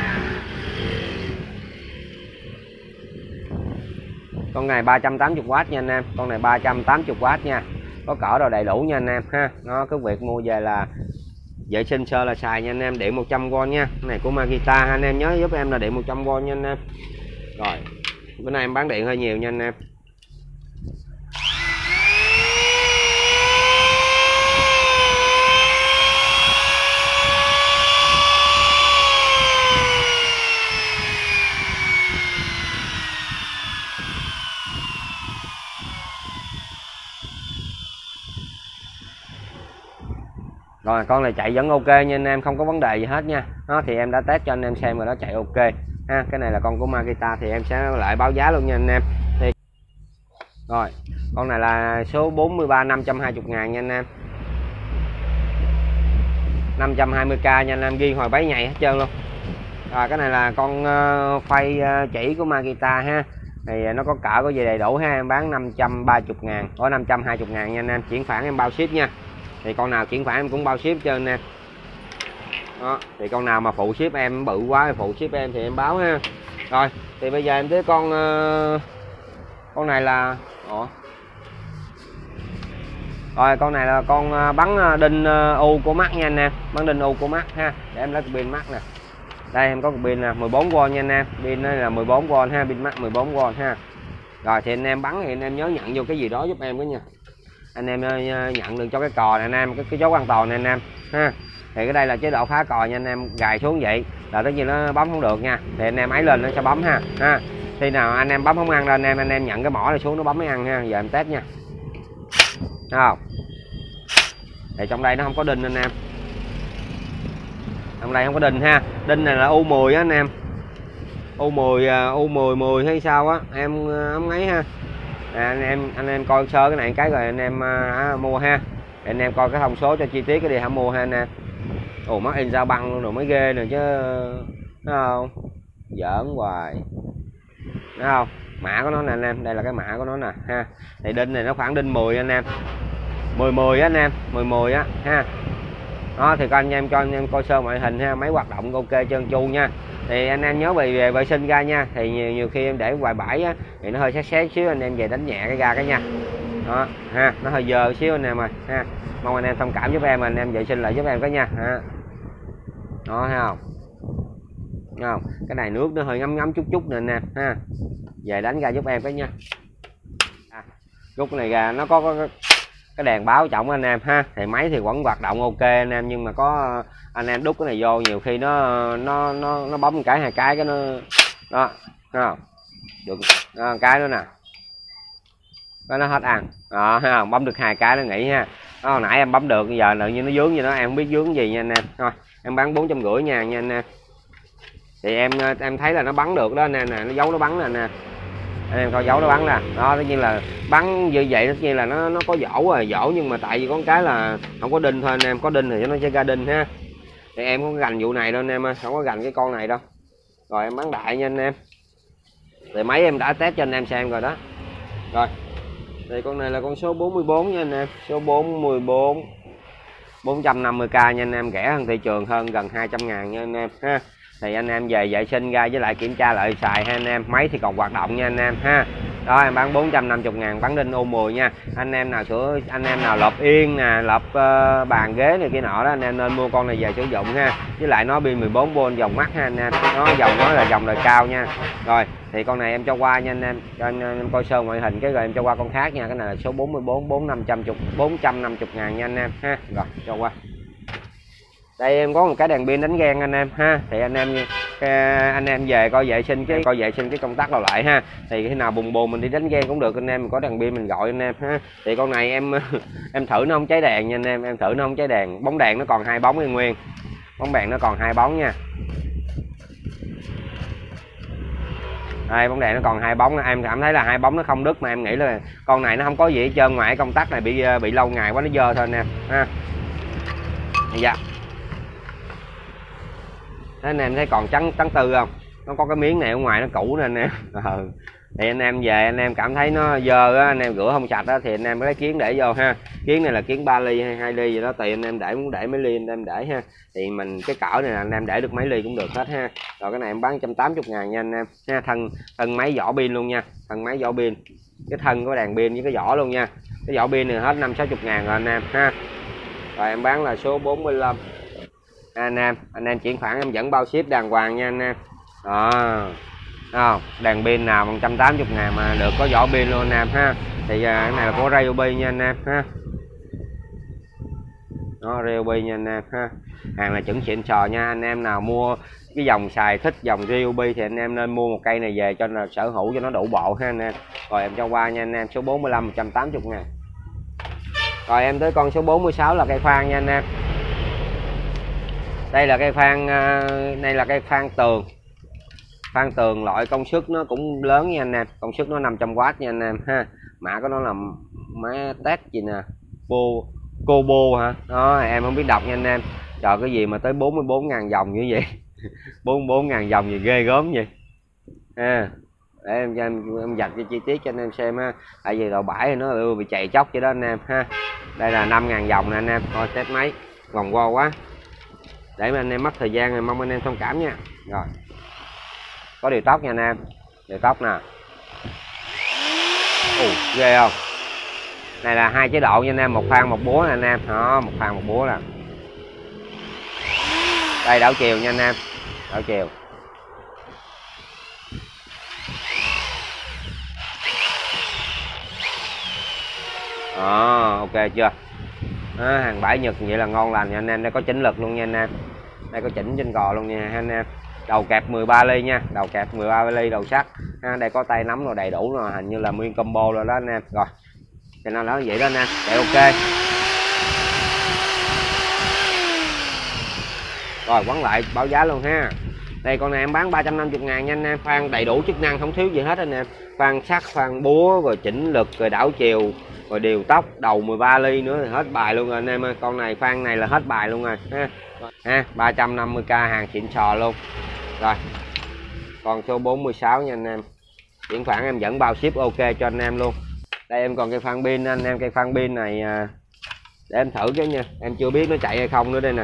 Con này ba trăm tám mươi watt nha anh em, con này ba trăm tám mươi watt nha, có cỡ rồi đầy đủ nha anh em ha. Nó cứ việc mua về là vệ sinh sơ là xài nha anh em. Điện một trăm vôn nha, cái này của Makita anh em nhớ giúp em là điện một trăm vôn nha anh em. Rồi bữa nay em bán điện hơi nhiều nha anh em. Rồi con này chạy vẫn ok nha anh em, không có vấn đề gì hết nha. Đó thì em đã test cho anh em xem rồi đó, chạy ok ha. Cái này là con của Makita thì em sẽ lại báo giá luôn nha anh em. Thì rồi con này là số bốn mươi ba năm trăm hai mươi ngàn nha anh em, năm trăm hai mươi k nha anh em, ghi hồi bấy nhảy hết trơn luôn. Rồi cái này là con uh, phay uh, chỉ của Makita ha, thì nó có cỡ có gì đầy đủ ha. Em bán năm trăm ba mươi ngàn, có năm trăm hai mươi ngàn nha anh em, chuyển khoản em bao ship nha. Thì con nào chuyển khoản em cũng bao ship cho anh em. Đó thì con nào mà phụ ship em bự quá phụ ship em thì em báo ha. Rồi thì bây giờ em tới con uh, con này là Ủa? Rồi con này là con bắn đinh u của mắt nha anh em, bắn đinh u của mắt ha. Để em lấy cái pin mắt nè, đây em có cục pin là mười bốn vôn nha anh em, pin đây là mười bốn vôn ha, pin mắt mười bốn vôn ha. Rồi thì anh em bắn thì anh em nhớ nhận vô cái gì đó giúp em cái nha, anh em nhận được cho cái cò này anh em, cái, cái chốt an toàn này anh em ha. Thì cái đây là chế độ phá cò nha anh em, gài xuống vậy là tất nhiên nó bấm không được nha, thì anh em ấy lên nó sẽ bấm ha ha. Khi nào anh em bấm không ăn đâu anh em, anh em nhận cái mỏ này xuống nó bấm mới ăn ha. Giờ em test nha. Thấy không? Thì trong đây nó không có đinh anh em, trong đây không có đinh ha. Đinh này là u mười á anh em, u mười u mười mười hay sao á em ấm ấy ha. À, anh em anh em coi sơ cái này cái rồi anh em à, mua ha. Để anh em coi cái thông số cho chi tiết cái đi hả mua ha anh em. Ồ mắt in sao băng luôn rồi mới ghê nè chứ, thấy không? Giỡn hoài. Thấy không? Mã của nó nè anh em, đây là cái mã của nó nè ha. Thì đinh này nó khoảng đinh mười anh em, mười mười á anh em, mười mười á ha. Đó thì coi anh em cho anh em coi sơ ngoại hình ha, máy hoạt động ok trơn tru nha. Thì anh em nhớ về, về vệ sinh ga nha, thì nhiều, nhiều khi em để ngoài bãi á thì nó hơi xét xét xíu, anh em về đánh nhẹ cái ga cái nha. Đó ha, nó hơi dơ xíu anh em ơi ha. Mong anh em thông cảm giúp em, anh em vệ sinh lại giúp em cái nha ha. Đó thấy không? Thấy không? Cái này nước nó hơi ngấm ngấm chút chút nè anh em ha. Về đánh ga giúp em cái nha. À, lúc này ga nó có, có cái đèn báo trọng anh em ha. Thì máy thì vẫn hoạt động ok anh em, nhưng mà có anh em đút cái này vô nhiều khi nó nó nó nó bấm một cái hai cái cái nó đó, thấy không? Được đó, cái nữa nè, cái nó hết ăn đó, thấy không? Bấm được hai cái nó nghỉ ha. Đó, hồi nãy em bấm được, giờ tự nhiên nó dướng gì đó em không biết dướng gì nha anh em. Thôi em bán bốn trăm rưỡi nha nha anh em. Thì em em thấy là nó bắn được đó anh em nè, nó giấu nó bắn nè nè, anh em coi dấu nó bắn nè. Đó tất nhiên là bắn như vậy, tất nhiên là nó nó có dỗ rồi dỗ, nhưng mà tại vì có cái là không có đinh thôi anh em, có đinh thì nó sẽ ra đinh ha. Thì em không có gành vụ này đâu anh em ơi, không có gành cái con này đâu. Rồi em bắn đại nha anh em. Thì máy em đã test cho anh em xem rồi đó. Rồi thì con này là con số bốn mươi bốn nha anh em, số bốn mươi bốn, bốn trăm năm mươi k nha anh em, rẻ hơn thị trường hơn gần hai trăm ngàn nha anh em ha. Thì anh em về vệ sinh ra với lại kiểm tra lại xài ha anh em, máy thì còn hoạt động nha anh em ha. Đó em bán bốn trăm năm mươi ngàn, bán đinh u mười nha. Anh em nào sửa, anh em nào lợp yên nè, lợp uh, bàn ghế này kia nọ đó, anh em nên mua con này về sử dụng ha. Với lại nó pin mười bốn vôn dòng mắt ha anh em, nó dòng nó là dòng đời cao nha. Rồi thì con này em cho qua nha anh em, cho anh em coi sơ ngoại hình cái rồi em cho qua con khác nha. Cái này là số bốn mươi bốn, bốn năm trăm bốn trăm năm mươi ngàn nha anh em ha. Rồi cho qua. Đây em có một cái đèn pin đánh ghen anh em ha. Thì anh em anh em về coi vệ sinh cái coi vệ sinh cái công tắc đầu lại ha. Thì khi nào bùng bùng mình đi đánh ghen cũng được anh em, mình có đèn pin mình gọi anh em ha. Thì con này em em thử nó không cháy đèn nha anh em, em thử nó không cháy đèn, bóng đèn nó còn hai bóng nguyên nguyên, bóng đèn nó còn hai bóng nha. Đây bóng đèn nó còn hai bóng, em cảm thấy là hai bóng nó không đứt, mà em nghĩ là con này nó không có gì hết trơn ngoài công tắc này bị bị lâu ngày quá nó dơ thôi anh em ha. Dạ. Thế anh em thấy còn trắng trắng tư không? Nó có cái miếng này ở ngoài nó cũ nè anh em. Ừ. Thì anh em về anh em cảm thấy nó dơ á, anh em rửa không sạch á thì anh em lấy kiến để vô ha. Kiến này là kiến ba ly hay hai ly gì đó tùy anh em để, muốn để mấy ly anh em để ha. Thì mình cái cỡ này là anh em để được mấy ly cũng được hết ha. Rồi cái này em bán một trăm tám mươi ngàn nha anh em ha. Thân thân máy vỏ pin luôn nha, thân máy vỏ pin, cái thân có đèn pin với cái vỏ luôn nha. Cái vỏ pin này hết năm sáu mươi ngàn rồi anh em ha. Rồi em bán là số bốn mươi lăm. Anh em anh em chuyển khoản em vẫn bao ship đàng hoàng nha anh em. Đó không, đèn pin nào một trăm tám mươi ngàn mà được có vỏ pin luôn anh em ha. Thì cái này là của Ryobi nha anh em ha. Đó Ryobi nha anh em ha. Hàng là chuẩn xịn sò nha. Anh em nào mua cái dòng xài thích dòng Ryobi thì anh em nên mua một cây này về cho là sở hữu cho nó đủ bộ ha anh em. Rồi em cho qua nha anh em, số bốn mươi lăm một trăm tám mươi ngàn. Rồi em tới con số bốn mươi sáu là cây khoan nha anh em. Đây là cây khoan, đây là cây khoan tường, khoan tường loại công suất nó cũng lớn nha anh em, công suất nó năm trăm oát nha anh em ha. Mã của nó là má tét gì nè, Bo Kobo hả đó, em không biết đọc nha anh em. Trời, cái gì mà tới bốn mươi bốn ngàn dòng như vậy bốn mươi bốn ngàn dòng gì ghê gớm vậy ha. Để em cho em, em dạch cho chi tiết cho anh em xem ha, tại vì đầu bãi thì nó bị chạy chóc vậy đó anh em ha. Đây là năm ngàn dòng nè anh em, thôi test máy vòng vo quá để mà anh em mất thời gian rồi, mong anh em thông cảm nha. Rồi có điều tóc nha anh em, điều tóc nè. Ồ, ghê không, này là hai chế độ nha anh em, một khoan một búa nè anh em đó, một khoan một búa nè. Đây đảo chiều nha anh em, đảo chiều. Đó, ok chưa đó, hàng bãi Nhật vậy là ngon lành nha anh em. Đây có chỉnh lực luôn nha anh em, đây có chỉnh trên cò luôn nha anh em. Đầu kẹp mười ba ly nha, đầu kẹp mười ba ly đầu sắt ha. Đây có tay nắm rồi đầy đủ rồi, hình như là nguyên combo rồi đó anh em. Rồi cho nên nó vậy đó anh em, để ok. Rồi quấn lại báo giá luôn ha. Đây con này em bán ba trăm năm mươi ngàn nha anh em, khoan đầy đủ chức năng không thiếu gì hết anh em. Khoan sắt, khoan búa, rồi chỉnh lực, rồi đảo chiều, rồi điều tóc, đầu mười ba ly nữa thì hết bài luôn rồi anh em ơi. Con này khoan này là hết bài luôn rồi ha. Ha, ba trăm năm mươi k hàng xịn sò luôn. Rồi còn số bốn mươi sáu nha anh em, chuyển khoản em dẫn bao ship ok cho anh em luôn. Đây em còn cây phan pin anh em, cây phan pin này để em thử cái nha, em chưa biết nó chạy hay không nữa đây nè.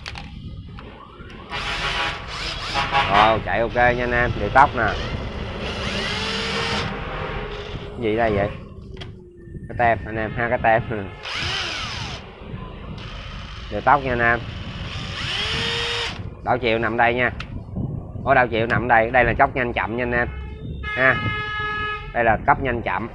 Rồi chạy ok nha anh em, để tóc nè. Cái gì đây vậy, cái tem anh em ha, cái tem để tóc nha anh em. Đảo chiều nằm đây nha, có đảo chiều nằm đây, đây là chốc nhanh chậm nha anh em ha. Đây là cấp nhanh chậm,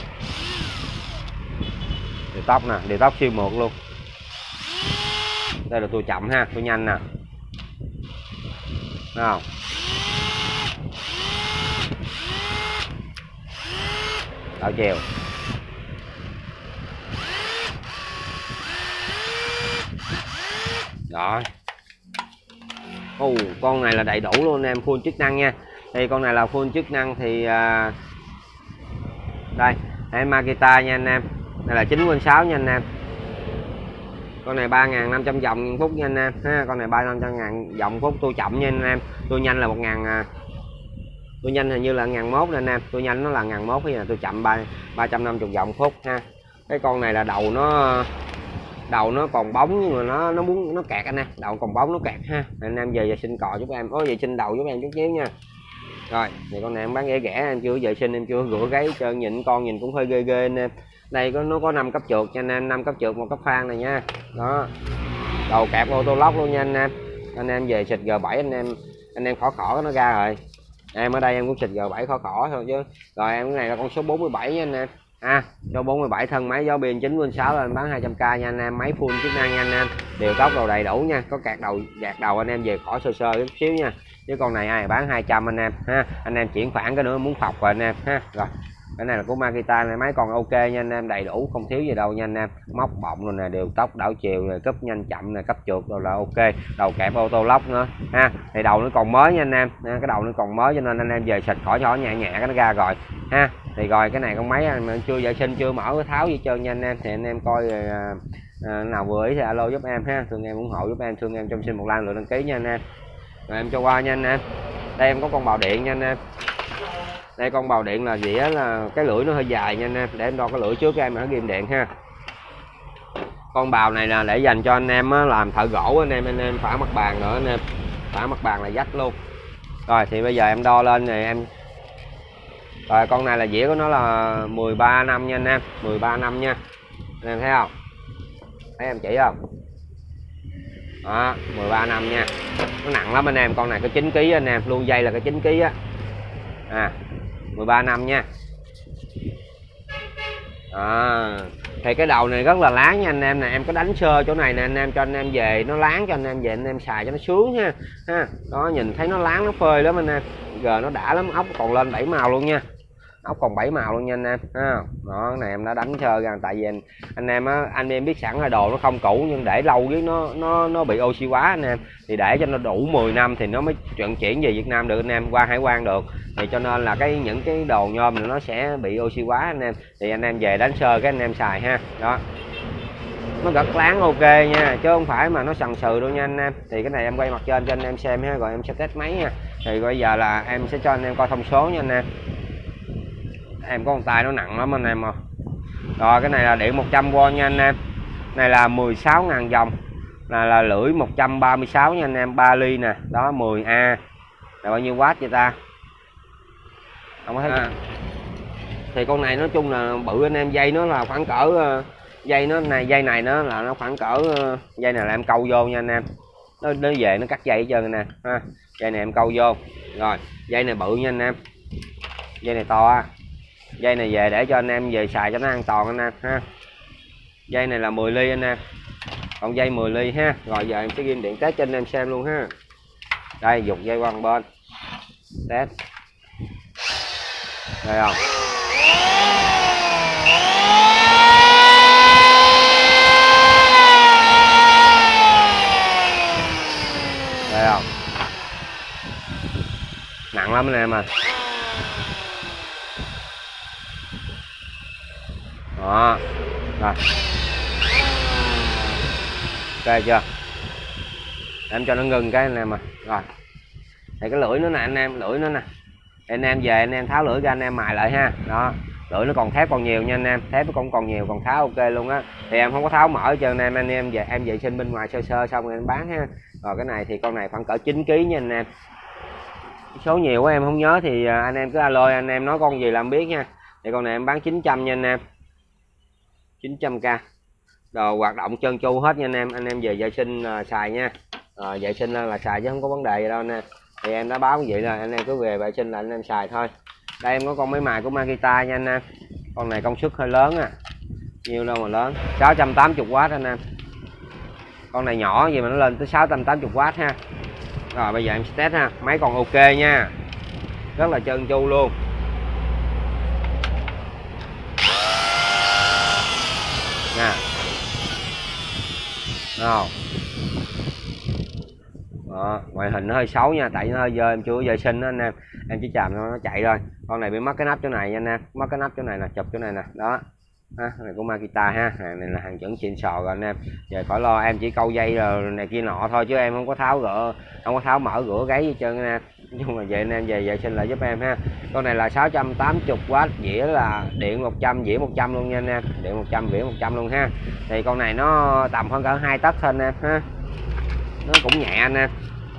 điều tóc nè, điều tóc siêu mượt luôn. Đây là tôi chậm ha, tôi nhanh nè, thấy không? Đảo chiều. Rồi. Ồ, con này là đầy đủ luôn anh em, full chức năng nha. Thì con này là full chức năng thì à, đây, hay Makita nha anh em. Đây là chín nguyên sáu nha anh em. Con này ba nghìn năm trăm vòng phút nha anh em ha. Con này ba nghìn năm trăm vòng phút, tôi chậm nha anh em. Tôi nhanh là một nghìn à, tôi nhanh hình như là một nghìn mốt nè anh em. Tôi nhanh nó là một nghìn mốt, là tôi chậm ba trăm năm mươi vòng phút ha. Cái con này là đầu nó đầu nó còn bóng nhưng mà nó nó muốn nó kẹt anh em, đầu còn bóng nó kẹt ha. Anh em về vệ sinh cò giúp em, có vệ sinh đầu giúp em chút xíu nha. Rồi thì con này em bán rẻ rẻ, em chưa vệ sinh, em chưa rửa gáy trơn, nhìn con nhìn cũng hơi ghê ghê anh em. Đây có nó có năm cấp trượt nha anh em, năm cấp trượt một cấp phan này nha. Đó, đầu kẹp ô tô lóc luôn nha anh em. Anh em về xịt G bảy anh em anh em khỏi khỏi nó ra rồi. Em ở đây em cũng xịt G bảy khỏi khỏi thôi chứ. Rồi em cái này là con số bốn mươi bảy nha anh em. À, cho bốn mươi bảy thân máy gió pin chín nguyên sáu lên bán hai trăm k nha anh em, máy full chức năng nha anh em, điều tốc đầu đầy đủ nha, có cạc đầu gạt đầu anh em về khỏi sơ sơ chút xíu nha. Chứ con này ai bán hai trăm anh em ha, anh em chuyển khoản cái nữa muốn phọc rồi anh em ha. Rồi cái này là của Makita này, máy còn ok nha anh em, đầy đủ không thiếu gì đâu nha anh em. Móc bọng rồi nè, điều tốc, đảo chiều rồi, cấp nhanh chậm này, cấp trượt rồi là ok, đầu kẹp ô tô lóc nữa ha. Thì đầu nó còn mới nha anh em, cái đầu nó còn mới cho nên anh em về xịt khỏi cho nhẹ nhẹ cái nó ra rồi ha. Thì rồi cái này con máy anh chưa vệ sinh chưa mở cái tháo gì trơn nha anh em. Thì anh em coi rồi, à, à, nào vừa ý thì alo giúp em ha, thương em ủng hộ giúp em, thương em trong xin một like lượt đăng ký nha anh em. Rồi em cho qua nha anh em. Đây em có con bào điện nha anh em. Đây con bào điện là dĩa là cái lưỡi nó hơi dài nha anh em, để em đo cái lưỡi trước em hãy ghim điện ha. Con bào này là để dành cho anh em á, làm thợ gỗ anh em, anh em phá mặt bàn nữa anh em, phá mặt bàn là dách luôn. Rồi thì bây giờ em đo lên này em. Rồi con này là dĩa của nó là mười ba năm nha anh em, mười ba năm nha. Anh em thấy không? Thấy em chỉ không? Đó, mười ba năm nha. Nó nặng lắm anh em, con này có chín ký anh em, luôn dây là cái chín ký á. À, mười ba năm nha. À, thì cái đầu này rất là láng nha anh em nè, em có đánh sơ chỗ này nè anh em, cho anh em về nó láng cho anh em về anh em xài cho nó sướng ha. Ha. Đó nhìn thấy nó láng nó phơi lắm anh em. Giờ nó đã lắm, ốc còn lên bảy màu luôn nha. ốc còn bảy màu luôn nha anh em ha. Đó, cái này em đã đánh sơ ra, tại vì anh, anh em á, anh em biết sẵn là đồ nó không cũ, nhưng để lâu với nó nó nó bị oxy hóa anh em, thì để cho nó đủ mười năm thì nó mới vận chuyển về Việt Nam được anh em, qua hải quan được, thì cho nên là cái những cái đồ nhôm này nó sẽ bị oxy hóa anh em, thì anh em về đánh sơ cái anh em xài ha. Đó, nó gật láng ok nha, chứ không phải mà nó sần sừ đâu nha anh em. Thì cái này em quay mặt trên cho anh em xem ha, rồi em sẽ test máy nha. Thì bây giờ là em sẽ cho anh em coi thông số nha anh em. Em có con tay nó nặng lắm anh em à. Rồi cái này là điện một trăm V nha anh em. Này là mười sáu ngàn dòng, là là lưỡi một trăm ba mươi sáu nha anh em, ba ly nè. Đó mười A là bao nhiêu watt vậy ta, không có thấy à. Thì con này nói chung là bự anh em, dây nó là khoảng cỡ, dây nó này, dây này nó là nó khoảng cỡ, dây này là em câu vô nha anh em, nó nó về nó cắt dây hết trơn nè ha. Dây này em câu vô rồi, dây này bự nha anh em, dây này to, dây này về để cho anh em về xài cho nó an toàn anh em ha. Dây này là mười ly anh em, còn dây mười ly ha. Rồi giờ em sẽ ghim điện test cho anh em xem luôn ha. Đây, dục dây qua một bên test đây không, đây không, nặng lắm anh em à. Đó rồi, ok chưa, em cho nó ngừng cái anh em à. Rồi thì cái lưỡi nó nè anh em, lưỡi nó nè, anh em về anh em tháo lưỡi ra anh em mài lại ha. Đó, lưỡi nó còn thép còn nhiều nha anh em, thép nó cũng còn nhiều, còn tháo ok luôn á. Thì em không có tháo mở cho anh em, anh em về em vệ sinh bên ngoài sơ sơ xong rồi em bán ha. Rồi cái này thì con này khoảng cỡ chín ký nha anh em. Số nhiều quá em không nhớ thì anh em cứ alo anh em nói con gì làm biết nha. Thì con này em bán chín trăm nha anh em, chín trăm k. Đồ hoạt động trơn tru hết nha anh em, anh em về vệ sinh uh, xài nha. Rồi vệ sinh là, là xài chứ không có vấn đề gì đâu nè. Thì em đã báo vậy là anh em cứ về vệ sinh là anh em xài thôi. Đây em có con máy mài của Makita nha anh em. Con này công suất hơi lớn à, nhiều đâu mà lớn, sáu trăm tám mươi W anh em. Con này nhỏ gì mà nó lên tới sáu trăm tám mươi W ha. Rồi bây giờ em sẽ test ha, máy còn ok nha, rất là trơn tru luôn. Nè nào. Đó, ngoại hình nó hơi xấu nha, tại nó hơi dơ, em chưa vệ sinh đó anh em, em chỉ chàm nó, nó chạy thôi. Con này bị mất cái nắp chỗ này nha anh em, mất cái nắp chỗ này nè, chụp chỗ này nè. Đó ha, này của Makita ha, hàng này là hàng chuẩn xịn sò rồi anh em. Giờ khỏi lo, em chỉ câu dây rồi này kia nọ thôi, chứ em không có tháo gỡ, không có tháo mở rửa gáy gì trơn nha. Nói chung là vậy anh em về vệ sinh lại giúp em ha. Con này là sáu trăm tám mươi W, dĩa là điện một trăm, dĩa một trăm luôn nha anh em, điện một trăm, dĩa một trăm luôn ha. Thì con này nó tầm khoảng cỡ hai tấc thôi anh em ha, nó cũng nhẹ anh em.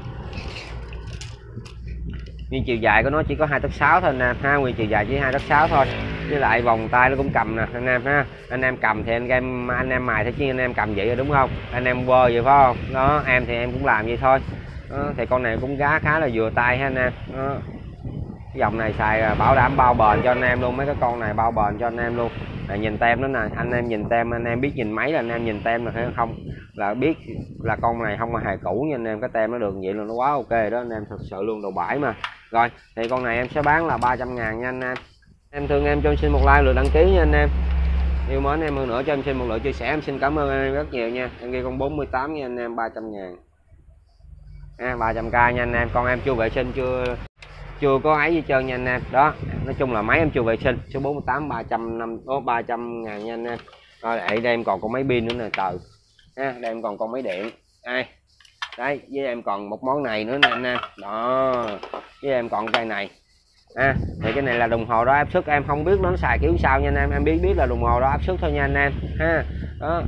Nguyên chiều dài của nó chỉ có hai tấc sáu thôi anh em ha, nguyên chiều dài chỉ hai tấc sáu thôi. Với lại vòng tay nó cũng cầm nè anh em ha. Anh em cầm thì anh em anh em mài thôi chứ anh em cầm vậy rồi đúng không? Anh em quơ vậy phải không? Đó, em thì em cũng làm vậy thôi. Đó, thì con này cũng giá khá là vừa tay ha anh em. Đó. Cái dòng này xài bảo đảm bao bền cho anh em luôn, mấy cái con này bao bền cho anh em luôn. Này, nhìn tem nó nè, anh em nhìn tem, anh em biết nhìn máy là anh em nhìn tem là hay không là biết là con này không mà hề cũ nha anh em. Cái tem nó được vậy là nó quá ok đó anh em, thật sự luôn, đồ bãi mà. Rồi thì con này em sẽ bán là ba trăm ngàn nha anh em. Em thương em cho em xin một like, lượt đăng ký nha anh em. Yêu mến em hơn nữa cho em xin một lượt chia sẻ, em xin cảm ơn anh em rất nhiều nha. Em ghi con bốn mươi tám nha anh em, ba trăm ngàn à, ba trăm k nha anh em. Con em chưa vệ sinh, chưa chưa có ấy gì trơn nha anh em. Đó, nói chung là máy em chưa vệ sinh, số bốn mươi tám, ba trăm năm, ba trăm ngàn nha anh em. Rồi đây em còn con máy pin nữa nè, từ ha, đây em còn con máy điện đây, đấy, với em còn một món này nữa nè anh em. Đó, với em còn cây này ha. Thì cái này là đồng hồ đo áp suất, em không biết nó xài kiểu sao nha anh em, em biết biết là đồng hồ đo áp suất thôi nha anh em ha. Đó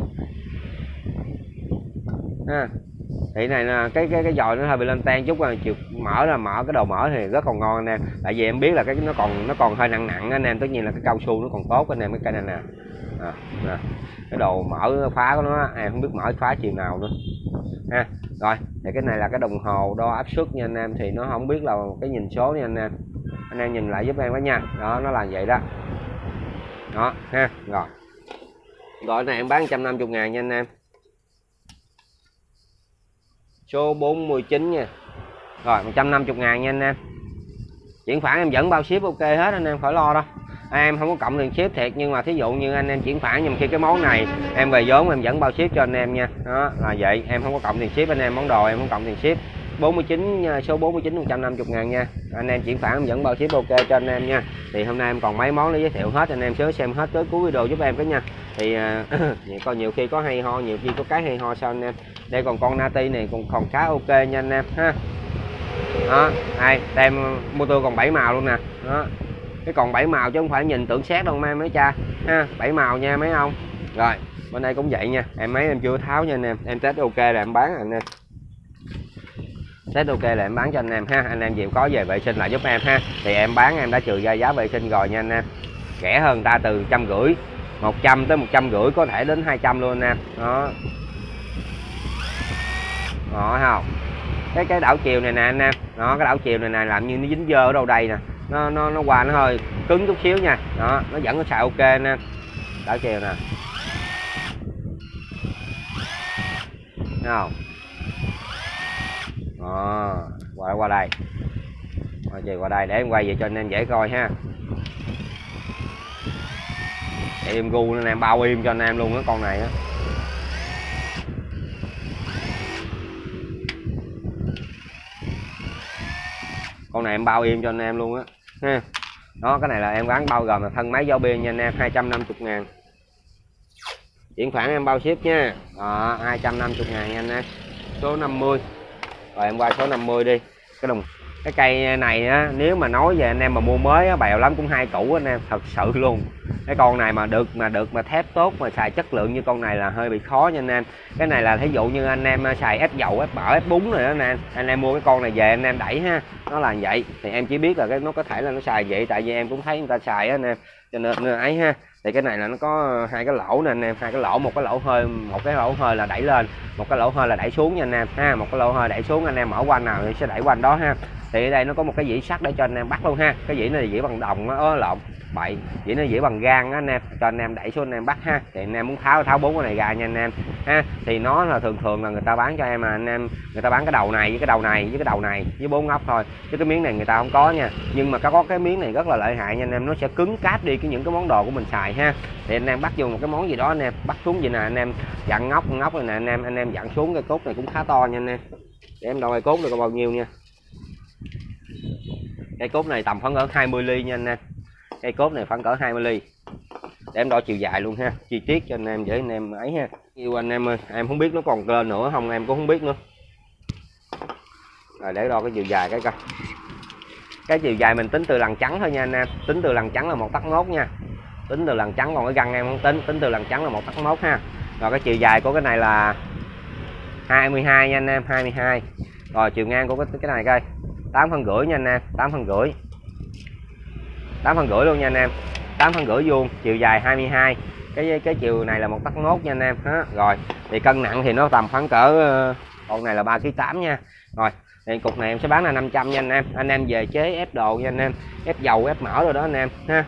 ha. Thì này là cái cái cái dòi nó hơi bị lên tan chút, rồi chiều mở là mở cái đầu mở thì rất còn ngon anh em. Tại vì em biết là cái nó còn nó còn hơi nặng nặng anh em, tất nhiên là cái cao su nó còn tốt anh em. Cái cây này nè, à, nè, cái đồ mở khóa của nó em không biết mở khóa chiều nào nữa ha. Rồi thì cái này là cái đồng hồ đo áp suất nha anh em, thì nó không biết là cái nhìn số nha anh em, anh em nhìn lại giúp em đó nha. Đó, nó là vậy đó. Đó ha. Rồi gọi này em bán một trăm năm mươi ngàn nha anh em, số bốn mươi chín nha. Rồi một trăm năm mươi ngàn nha anh em, chuyển khoản em vẫn bao ship ok hết anh em, khỏi lo đâu. em không có cộng tiền ship thiệt, nhưng mà thí dụ như anh em chuyển khoản, nhưng khi cái món này em về vốn em vẫn bao ship cho anh em nha. Đó là vậy, em không có cộng tiền ship anh em, món đồ em không cộng tiền ship. bốn mươi chín số bốn mươi chín một trăm năm mươi ngàn nha, anh em chuyển khoản em vẫn bao ship ok cho anh em nha. Thì hôm nay em còn mấy món để giới thiệu hết, anh em nhớ xem hết tới cuối video giúp em cái nha. Thì uh, coi nhiều khi có hay ho, nhiều khi có cái hay ho sao anh em. Đây còn con Nati này còn còn khá ok nha anh em ha. Đó đây tem mô tô còn bảy màu luôn nè. Đó cái còn bảy màu chứ không phải nhìn tưởng xét đâu mấy mấy cha ha, bảy màu nha mấy ông. Rồi bên đây cũng vậy nha, em mấy em chưa tháo nha anh em, em test ok là em bán anh em, test ok là em bán cho anh em ha. Anh em chịu có về vệ sinh lại giúp em ha. Thì em bán em đã trừ ra giá vệ sinh rồi nha anh em, rẻ hơn ta từ trăm rưỡi, một trăm tới một trăm rưỡi, có thể đến hai trăm luôn anh em. Đó đó không, cái cái đảo chiều này nè anh em, đó cái đảo chiều này nè làm như nó dính dơ ở đâu đây nè, nó nó nó qua nó hơi cứng chút xíu nha. Đó nó vẫn có xài ok anh em, đảo chiều nè. Thấy không? Đó, qua qua đây, qua chiều qua đây để em quay về cho anh em dễ coi ha. Để em gu anh em bao im cho anh em luôn á, con này á. Con này em bao im cho anh em luôn á ha. Đó cái này là em bán bao gồm là thân máy giao biên nha anh em, hai trăm năm mươi ngàn. Chuyển khoản em bao ship nha. Đó, hai trăm năm mươi ngàn nha anh em. Số năm mươi. Rồi em qua số năm mươi đi. Cái đồng cái cây này á, nếu mà nói về anh em mà mua mới á, bèo lắm cũng hai củ anh em, thật sự luôn. Cái con này mà được mà được mà thép tốt mà xài chất lượng như con này là hơi bị khó nha anh em. Cái này là thí dụ như anh em xài ép dầu, ép mỡ, ép bún rồi đó anh em, anh em mua cái con này về anh em đẩy ha, nó là vậy. Thì em chỉ biết là cái nó có thể là nó xài vậy, tại vì em cũng thấy người ta xài á anh em, cho nên ấy ha. Thì cái này là nó có hai cái lỗ nè anh em, hai cái lỗ, một cái lỗ hơi, một cái lỗ hơi là đẩy lên, một cái lỗ hơi là đẩy xuống nha anh em ha. Một cái lỗ hơi đẩy xuống, anh em mở qua nào thì sẽ đẩy qua đó ha. Thì ở đây nó có một cái dĩ sắt để cho anh em bắt luôn ha. Cái dĩ này là dĩ bằng đồng á, lộn bậy, dĩ nó dĩ bằng gan á anh em, cho anh em đẩy xuống anh em bắt ha. Thì anh em muốn tháo tháo bốn cái này ra nha anh em ha. Thì nó là thường thường là người ta bán cho em mà anh em, người ta bán cái đầu này với cái đầu này với cái đầu này với bốn ốc thôi, chứ cái miếng này người ta không có nha. Nhưng mà có cái miếng này rất là lợi hại nha anh em, nó sẽ cứng cáp đi cái những cái món đồ của mình xài ha. Thì anh em bắt vô một cái món gì đó anh em bắt xuống vậy nè, anh em dặn ngóc ngóc này nè anh em, anh em dặn xuống cái cốt này cũng khá to nha anh em. Để em đo cái cốt được có bao nhiêu nha. Cái cốt này tầm khoảng cỡ hai mươi ly nha anh em. Cây cốt này khoảng cỡ hai mươi ly. Để em đo chiều dài luôn ha, chi tiết cho anh em để anh em ấy ha. Yêu anh em ơi, em không biết nó còn lên nữa không, em cũng không biết nữa. Rồi để đo cái chiều dài cái coi. Cái chiều dài mình tính từ lần trắng thôi nha anh em, tính từ lần trắng là một tấc mốt nha. Tính từ lần trắng, còn cái găng em không tính, tính từ lần trắng là một tấc mốt ha. Rồi cái chiều dài của cái này là hai mươi hai nha anh em, hai mươi hai. Rồi chiều ngang của cái cái này coi, tám phân rưỡi nha anh em, tám phân rưỡi. tám phân rưỡi luôn nha anh em, tám phân rưỡi vuông, chiều dài hai mươi hai. Cái cái chiều này là một tấc mốt nha anh em ha. Rồi thì cân nặng thì nó tầm khoảng cỡ, con này là ba ki lô gam nha. Rồi thì cục này em sẽ bán là năm trăm nha anh em. Anh em về chế ép đồ nha anh em, ép dầu ép mỡ rồi đó anh em ha.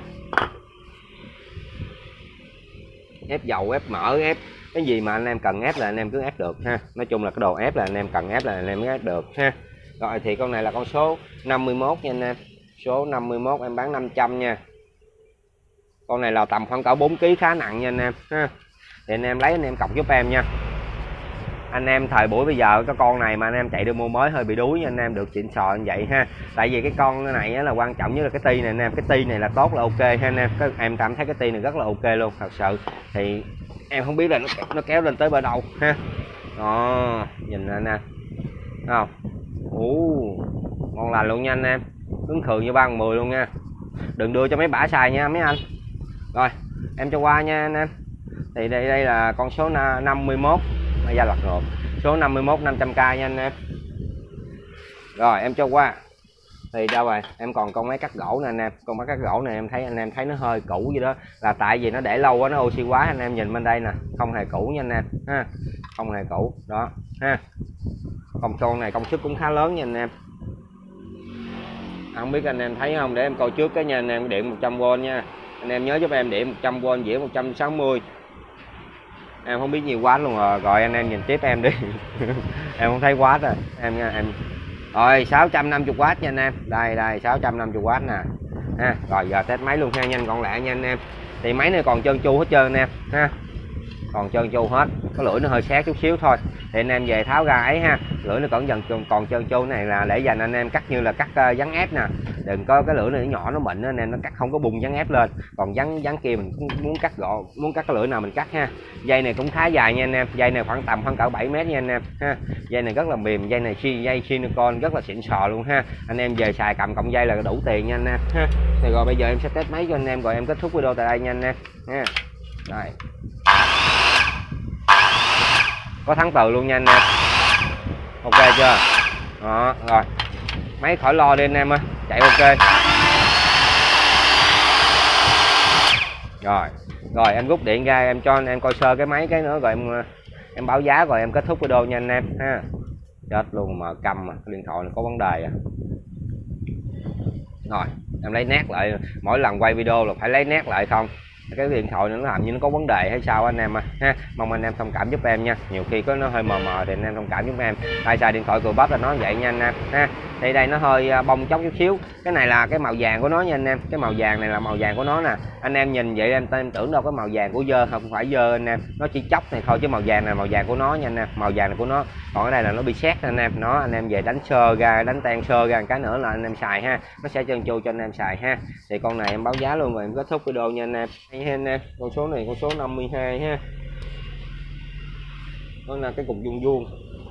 Ép dầu ép mỡ, ép cái gì mà anh em cần ép là anh em cứ ép được ha. Nói chung là cái đồ ép là anh em cần ép là anh em ép được ha. Rồi thì con này là con số năm mươi mốt nha anh em, số năm mươi mốt em bán năm trăm nha. Con này là tầm khoảng cỡ bốn ki lô gam, khá nặng nha anh em ha. Thì anh em lấy anh em cọc giúp em nha. Anh em thời buổi bây giờ cái con này mà anh em chạy đi mua mới hơi bị đuối nha anh em, được xịn sò như vậy ha. Tại vì cái con này là quan trọng nhất là cái ti này anh em, cái ti này là tốt là ok ha anh em. Cái, em cảm thấy cái ti này rất là ok luôn thật sự. Thì em không biết là nó nó kéo lên tới bờ đâu ha. Đó nhìn anh em không, ú ngon lành luôn nha anh em, cứng thường như ba mười luôn nha. Đừng đưa cho mấy bả xài nha mấy anh. Rồi em cho qua nha anh em. Thì đây đây là con số năm mươi mốt, ra lật ngược, số năm mươi mốt năm trăm k nha anh em. Rồi em cho qua. Thì đâu rồi, em còn con máy cắt gỗ nè anh em. Con máy cắt gỗ này em thấy anh em thấy nó hơi cũ vậy đó, là tại vì nó để lâu quá nó oxy quá. Anh em nhìn bên đây nè, không hề cũ nha anh em ha, không hề cũ đó ha. Con con này công suất cũng khá lớn nha anh em. Không biết anh em thấy không, để em coi trước cái nha anh em. Điện một trăm vôn nha anh em, nhớ giúp em điện một trăm vôn, dĩa một trăm sáu mươi. Em không biết nhiều quá luôn rồi. Rồi anh em nhìn tiếp em đi. Em không thấy quá rồi em nha em. Rồi sáu trăm năm mươi W nha anh em. Đây đây sáu trăm năm mươi W nè ha. Rồi giờ test máy luôn ha, nhanh gọn lẹ nha anh em. Thì máy này còn trơn tru hết trơn anh em ha, còn trơn tru hết, có lưỡi nó hơi sát chút xíu thôi thì anh em về tháo ra ấy ha. Lưỡi nó còn dần còn trơn tru này là để dành anh em cắt như là cắt uh, vắn ép nè, đừng có cái lưỡi này nó nhỏ nó mịn anh em, nó cắt không có bung vắn ép lên, còn vắn vắn kia mình muốn cắt gọn, muốn cắt cái lưỡi nào mình cắt ha. Dây này cũng khá dài nha anh em, dây này khoảng tầm khoảng cỡ bảy mét nha anh em ha. Dây này rất là mềm, dây này chi dây silicon rất là xịn sò luôn ha. Anh em về xài cầm cộng dây là đủ tiền nha anh em ha. Thì rồi bây giờ em sẽ test máy cho anh em rồi em kết thúc video tại đây nha anh em ha. Rồi có thắng từ luôn nha anh em, ok chưa đó. Rồi máy khỏi lo đi anh em ơi, chạy ok rồi. Rồi em rút điện ra em cho anh em coi sơ cái máy cái nữa rồi em em báo giá rồi em kết thúc video nha anh em ha. Chết luôn mà cầm mà điện thoại này có vấn đề à. Rồi em lấy nét lại, mỗi lần quay video là phải lấy nét lại không, cái điện thoại nó làm như nó có vấn đề hay sao anh em à ha. Mong anh em thông cảm giúp em nha, nhiều khi có nó hơi mờ mờ thì anh em thông cảm giúp em, tay xài điện thoại cùi bắp là nó vậy nha anh em ha. Đây đây nó hơi bông chóc chút xíu, cái này là cái màu vàng của nó nha anh em, cái màu vàng này là màu vàng của nó nè. Anh em nhìn vậy em, em tưởng đâu cái màu vàng của dơ, không phải dơ anh em, nó chỉ chóc này thôi chứ màu vàng là màu vàng của nó nha anh em, màu vàng này của nó. Còn cái này là nó bị sét anh em, nó anh em về đánh sơ ra, đánh tan sơ ra cái nữa là anh em xài ha, nó sẽ trơn tru cho anh em xài ha. Thì con này em báo giá luôn rồi em kết thúc video nha anh em. Anh em con số này con số năm mươi hai ha, đó là cái cục vuông vuông.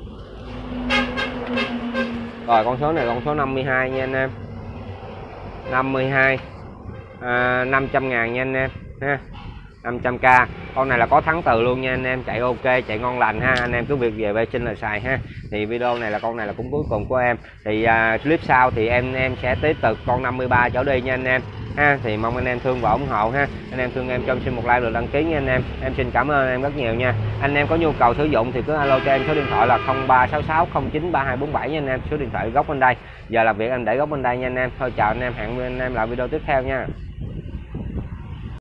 Rồi con số này con số năm mươi hai nha anh em, năm mươi hai à, năm trăm ngàn nha anh em ha, năm trăm k. Con này là có thắng từ luôn nha anh em, chạy ok chạy ngon lành ha. Anh em cứ việc về vệ sinh là xài ha. Thì video này là con này là cũng cuối cùng của em, thì à, clip sau thì em em sẽ tiếp tục con năm mươi ba trở đi nha anh em ha. Thì mong anh em thương và ủng hộ ha. Anh em thương em cho em xin một like rồi đăng ký nha anh em. Em xin cảm ơn anh em rất nhiều nha. Anh em có nhu cầu sử dụng thì cứ alo cho em, số điện thoại là không ba sáu sáu không chín ba hai bốn bảy nha anh em, số điện thoại góc bên đây. Giờ làm việc anh để góc bên đây nha anh em. Thôi chào anh em, hẹn anh em làm video tiếp theo nha.